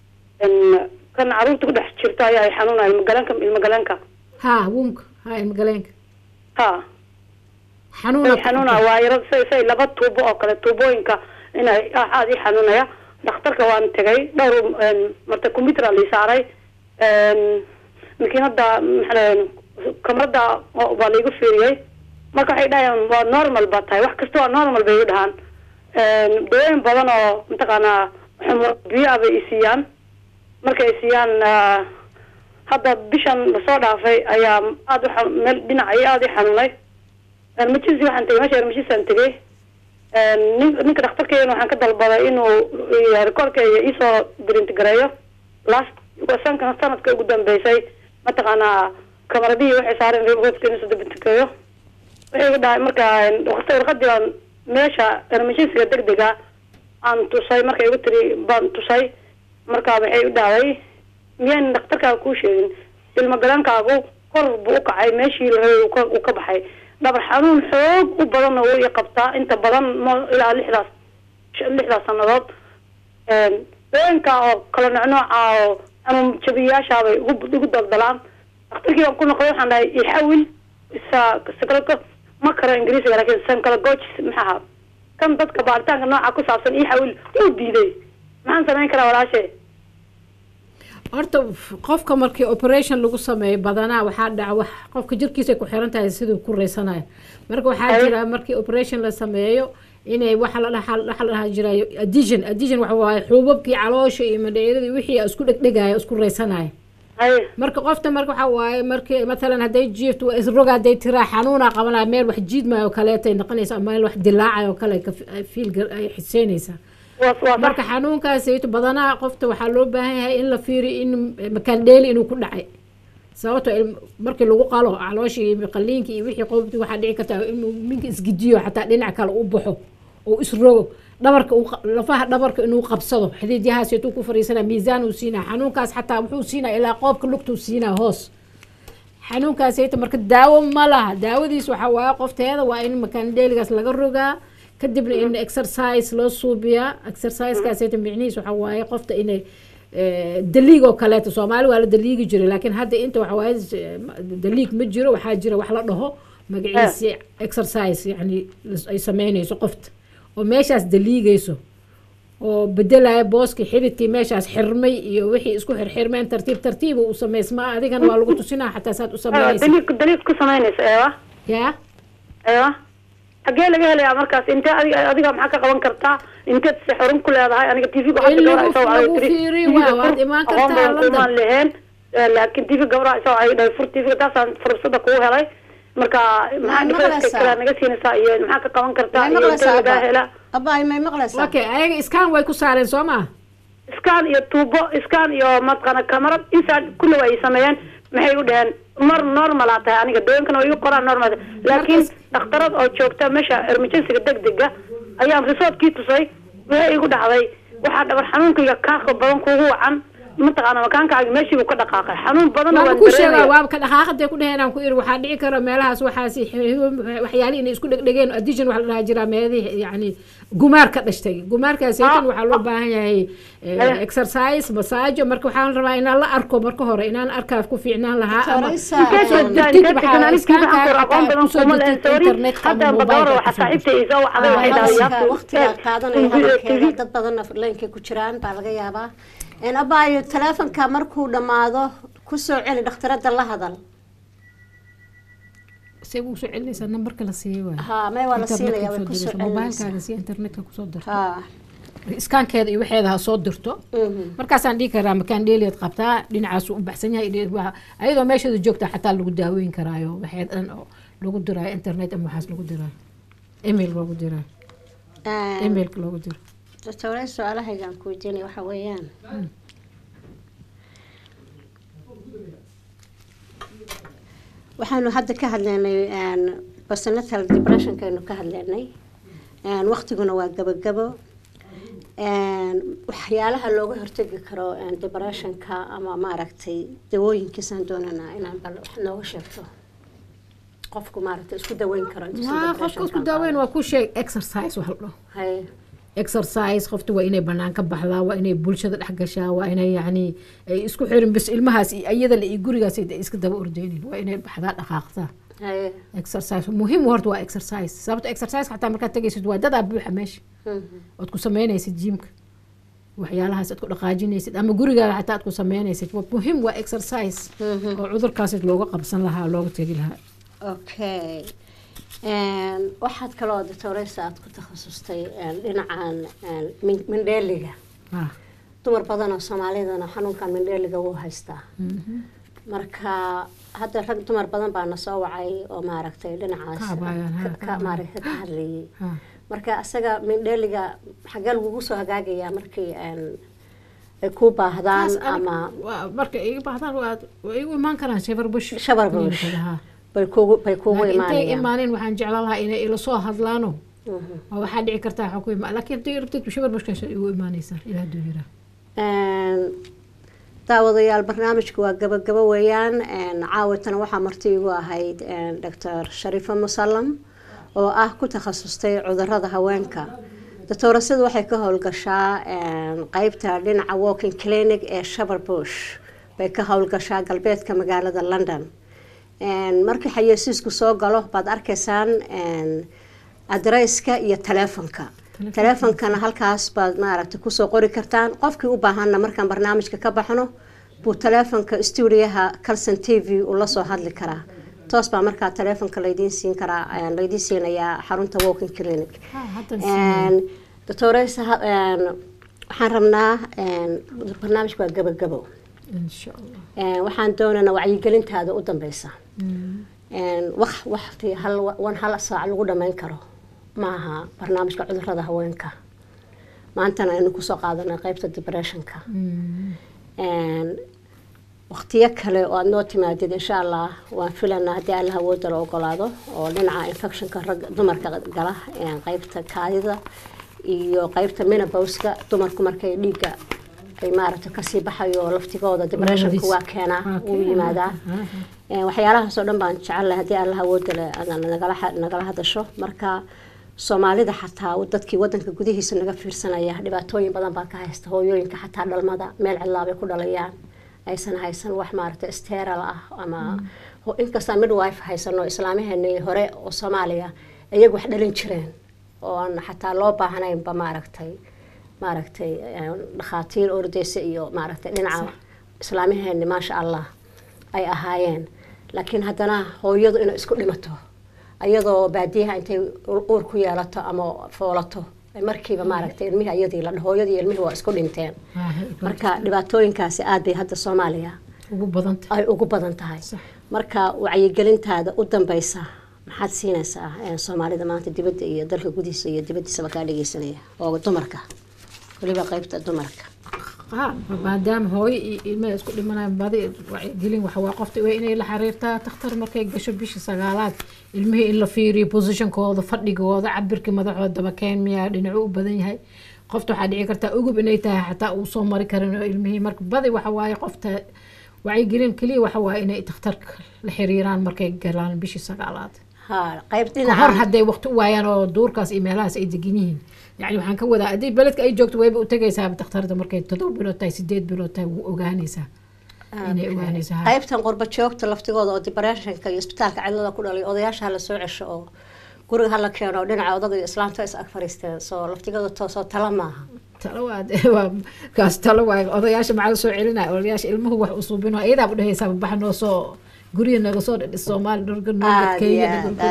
kan caruurta ku dhex jirta ayaa ay xanuunaya ilmagalanka ilmagalanka ha wunka ha ilmagalanka ha xanuuna xanuuna waa yaro say say laba tuubo oo kale tuubooyinka inay aad i xanuunaya dhakhtarka waan tagay dhowr marta computer la saaray makiinada maxaa kamarada waa la igu fiiriyay marka waxay dhahayaan waa normal baa tahay wax kasta waa normal bay u dhahaan dawooyin badan oo mataqaanaa biyo bay isiiyaan markay siiyaan hadda bishan lasoo dhaafay ayaa aad u meel dhinac ay aad i xanuunay majisi waxaan tagay meesha majisaan tagay ninka dhakhtarkeena waxaan ka dalbaday inuu rekoorkeeya iisoo dirintigareeyo last sanka sanadka ugu dambeysay mataqaanaa kamaradihii waxay saareen rekoorka inuu soo dirintigareeyo waxay iga dhahay marka warqadii baan meesha emergencyga degdega aan tusay markay igu tiri baan tusay markaa waxay u dhahday miyaan dhakhtarkaaga kuu sheegin ilmagalaankaagu kor buu u kacay meeshii la rabay uu ka baxay dhabar xanuun xoog u badanna wuu i qabtaa inta badan m ilaa lixdaas lixdaas sanadood dawooyinka oo kala noocnooca oo xanuun jabiyayaashaabay ugu igu daldalaan dhakhtarkii baan ku noqday waxaan dhahay ixawil isa sakalko ma karo ingiriisiga laakiin sankalagoojis maxaha kan dadka baaritaanka nooca ku saabsan ixawil wuu diiday maxaan samayn karaa walaashe horta qofka markii operation lagu sameeyo badanaa waxaa dhaca wax qofka jirkiisa ku xiran tahay siduu ku reysanayo marka waxaa jira markii operation la sameeyo inay waxa la dhaxal dhaxal dhaha jirayo addition addition waxa waaye xuubabkii caloosha iyo madheeradii wixii isku dhegdhegayo isku reysanayo marka qofta marka waxa waaye markii مثلا haday jiifto isroga haday tiraa xanuuna qabanaa meel wax jiidmaayo kaleetay noqonaysa meel wax dilaacayo kale ka feel ay xiseynaysa marka xanuunkaas ay badanaa qofta waxa loo baahan yahay in la fiiriyo in makaan dheeli inuu ku dhacay sababtoo markii lagu qalo calooshii qaliinkii iyo wixii qofti waxa dhici karta inuu minka isgidiyo xataa dhinac kale u baxo oo isrogo dhabarka lafaha dhabarka inuu qabsado xididyahaas uu ku fariisana miisaan uu siinaa xanuunkaas xataa wuxuu siinaa ilaa qoobka lugtu siinaa hoos xanuunkaas ay marka daawo ma laha daawadiis waxa waa qofteeda waa in makaan dheeligaas laga rogaa kadibna in exercise loo suubiyaa exercise kaas ay micnihiis waxa waaye qofta inay daliig oo kale Soomaali waa la daliigi jiray laakiin hadda inta waxa waaye daliig ma jiro waxa jira wax la dhaho magaciisa exercise yani ay sameynayso qofta oo meeshaas daliigayso oo bedelaya booski xididkii meeshaas xirmay iyo wixii isku xirxirmeen tartiib tartiib uu sameysmaa adigana waa lagu tusinaa xataa saad u sameynaysaa daliig daliig ku sameynaysa eewa ya eewa xagee laga helayaa markaas inte adiga adiga maxaa ka qaban kartaa inteed si xurun ku leedahay aniga T V ga hadda gabadha soo ay tiri waad imaan kartaa London lehen laakiin T V gabadha soo ay dhahay fur T V taasaan fursada ku helay marka maxaa dhifayska kala naga siinaysaa iyo maxaa ka qaban kartaa iyo laga hela abay may maqlaysaa okay ayaga iskaan way ku saareen Sooma iskaan iyo tuubo iskaan iyo matqana kamarad insaan kullu way sameeyeen maxay u dhahan mar normal ah tahay aniga dooyinkana way u qoraan normal laakiin dhakhtarad oo joogta meesha emergency degdega ayaan resource-kii tusay waxay igu dhacday waxa dhabar xanuunkayga ka badan kugu wacan mataqaana makaankaaga meeshii uu ka dhaqaaqay xanuun badan waa ku sheegay waa ka dhaqaaqday ku dhaheen aan ku iri waxa dhici kara meelahaas waxaasi waxyaali inay isku dhegdhegeen addition waxa la dhaha jira meedii yani gumaar ka dhashtay gumaarkaas aytan waxa loo baahan yahay exercise massage marka waxaan rabaa inaan la arko marka hore inaan arkaaf ku fiicnaan lahaa ama internet hadda badawra waxa saaxiibtaysa waxa waxay waqtiga qaadanaya dad badan afrleenka ku jiraan baa laga yaabaa in abaayo telefonka markuu dhamaado ku soo celi dhakhtarada la hadal seegu soo celinaysa numberka la siiyay waa ha may wala siinaya way ku soo celinaysa mobilkaaga si internetka ku soo dirto ha iskankeeda iyo waxeeda ha soo dirto markaas aan dhigi karaa makaan dheeliyeed qabtaa dhinacaas u baxsan yahay ayadoo meesheedu joogta xataa lagu daaweyn karaayo waxeed dhan oo lagu diraayo internet ama waxaas lagu diraayo email lagu diraayo email lagu diraayo doctor su'aalahaygan ku weydiinay waxa weeyaan waxaanu hadda ka hadlaynay aan postnatal depression kaynu ka hadlaynay aan waqtiguna waa gabagabo aan waxyaalaha looga hortagi karo aan depressionka ama maaragtay dawooyinkiisan doonana inaan bal wax nooga sheegto qofku maaragtay isku daweyn karo waa qofku isku daweyn waa ku sheeg exercise wax la hay exercise qoftu waa inay banaan ka baxdaa waa inay bulshada dhex gashaa waa inay yacni ay isku xirin bis ilmahaas iyada la gurigaas ay iska daba ordeynin waa inay baxdaa dhaqaaqtaa hay exercise muhiim horta waa exercise sababta exercise xataa markaad tagaysid waa dad buuxa meesha ood ku sameynaysid jimka waxyaalahaas aad ku dhaqaajinaysid ama gurigaaga xataa aad ku sameynaysid waa muhiim waa exercise oo cudurkaas looga qabsan lahaa looga tegi lahaa okay een waxaad kaloo doctoraysa aad ku takhasustay dhinacan mindheeliga ah dumar badan oo Soomaalidana xanuunkan mindheeliga wuu haystaa marka hadda rag dumar badan baa na soo wacay oo maaragtay dhinacaas ka maaragtay ka hadlayay marka asaga mindheeliga xagal ugu soo hagaagaya markii aan ay ku baahdaan ama marka ay baahdaan waa ay u imaan karaan shabar bush shabar bush bay kugu bay kugu imaanayaan intay imaaneen waxaan jeclaan lahaa inay ila soo hadlaano oo waxa dhici kartaa waxa ku imaan laakiin tii rabtid shabar bush ka u imaanaysa ilaa duuyira een daawadayaal barnaamijku waa gabagabo weeyaan een caawitana waxa marti igu ahayd een Doctor Sharifa Musallam oo ah ku takhasustay cudurrada haweenka doctorasadu waxay ka howlgashaa een qaybta dhinaca walking clinic ee Shabar Bush bay ka howlgashaa galbeedka magaalada London een markii xayeysiisku soo galo baad arkaysaan een adresska iyo telefoonka telefonkana halkaas baad maaragtay ku soo qori kartaan qofkii u baahanna markaan barnaamijka ka baxno buu telefoonka stuudiyaha Kalson T V u la soo hadli karaa toos baa markaa telefoonka la idiin siin karaa aan la idiin siinayaa xarunta walking clinic een doctoraysa een waxaan rabnaa een barnaamijku waa gabagabo insha Allah een waxaan doonaynaa wacyigelintaada u dambaysa een wax waqti hal wan hal saac lagu dhameyn karo maaha barnaamijka cudurrada haweenka maantana aynu ku soo qaadanay qaybta depressionka een waqtiyo kale oo aad noo timaadid insha Allah waan filanaa haddii Allah awoodda la ogolaado oo dhinaca infectionka rag dumarka gala een qaybta kaadida iyo qaybta menopause-ka dumarku markay dhiigga ay maaragtay ka sii baxayo laftigooda depressionku waa keena uu yimaadaa een waxyaalahaas oo dhan baan jecelahay haddii Allah awoodda la nagala nagala hadasho marka Soomaalida xataa dadkii wadanka gudihiisa naga fiirsanaya dhibaatooyin badan baa ka haysta hooyooyinka xataa dhalmada meel cidlaab ay ku dhalayaan aysan haysan wax maaragtay sterile ah ama inkasta midwife haysano islaamaheenii hore oo Soomaaliya iyagu wax dhalin jireen oo aan xataa loo baahnayn ba maaragtay maaragtay dhakhaatiir ordaysa iyo maaragtay dhinaca islaamaheenii ma sha Allah ay ahaayeen laakiin haddana hooyadu inay isku dhimato ayadoo baadiyaha intay uur ku yeelato ama foolato markiiba maaragtay ilmihi ayadii la hooyadii ilmihi waa isku dhinteen marka dhibaatooyinkaasi aad bay hadda Soomaaliya ugu badan tahay ay ugu badan tahay marka wacyigelintaada u dambaysa maxaad siinaysaa ee Soomaalida maanta dibadda iyo dalka gudihiisa iyo dibaddiisa ka dhageysanaya oo dumarka waliba qaybta dumarka maadaama hooyo ilmaha isku dhimanayaan badi wacyigelin waxa waa qofta waa inay la xiriirtaa takhtar markay gasho bishii sagaalaad ilmihii in la fiiriyo positionkooda fadhigooda cabirka madaxooda dabakeen miyaa dhinacu u badan yahay qofta waxaa dhici kartaa ugub inay tahay xataa uu soo mari karin oo ilmihii marka badi waxa waaye qofta wacyigelin kaliya waxa waaye inay takhtarka la xiriiraan markay galaan bishii sagaalaad ha qayb dhinaca hor hadday waqti u waayaan oo duurkaas iyo meelahaas ay degan yihiin يعني waxaan ka wadaa hadii beledka ay joogto wayba u tagaysaa takhtarada markay todoba bilood tahay sideed bilood tahay wuu ogaanaysaa inay ogaanaysaa qaybtan qurba joogta laftigooda oo depressionka iyo isbitaalka cidlada ku dhalay odayaasha la soo cesho oo guriga hala keeno dhinaca odaga iyo islaamta is ag fariisteen soo laftigooda toosoo tala maaha tala waa kaas tala waa odayaasha maxaa soo celinaa odayaasha ilmuhu wax u suubino ayadaa u dhahaysaa bax noo soo guriga naga soo dhis Soomaali dhurga noo Kenya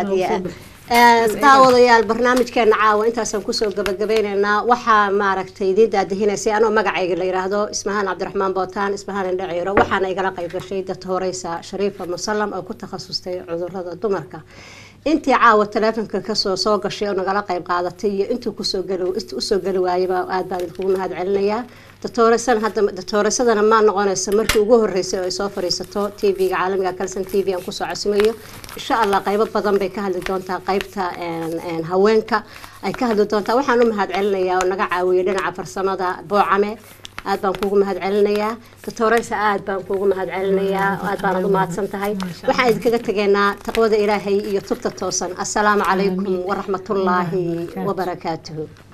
daawadayaal barnaamijkeena caawa intaasaan kusoo gabagabaynaynaa waxaa maaragtay idin daadihinaysay anoo magacayga la yiraahdo Ismahaan Cabdiraxmaan Bootaan Ismahaan Indhaciiro waxaana igala qayb gashay doctoraysa Sharifa Musallam oo ku takhasustay cudurrada dumarka intii caawa telefoonka ka soo soo gashay oo nagala qayb qaadatay iyo intuu ku soo gali u soo gali waayba aad baan idinku mahad celinayaa doctoraysan hadda doctoraysadana ma noqonayso markii ugu horeysay oo ay soo fariisato T V-ga caalamiga Kalson T V aan ku soo casimayo insha Allah qaybo badan bay ka hadli doontaa qaybta een een haweenka ay ka hadli doontaa waxaan u mahad celinayaa oo naga caawiyo dhinaca farsamada Boocame aad baan kuugu mahad celinayaa doctoraysa aad baan kuugu mahad celinayaa aad baan u mahadsan tahay waxaan idinkaga tageynaa taqwada ilaahay iyo tubta toosan assalaamu calaykum waraxmatullaahi wabarakaatuhu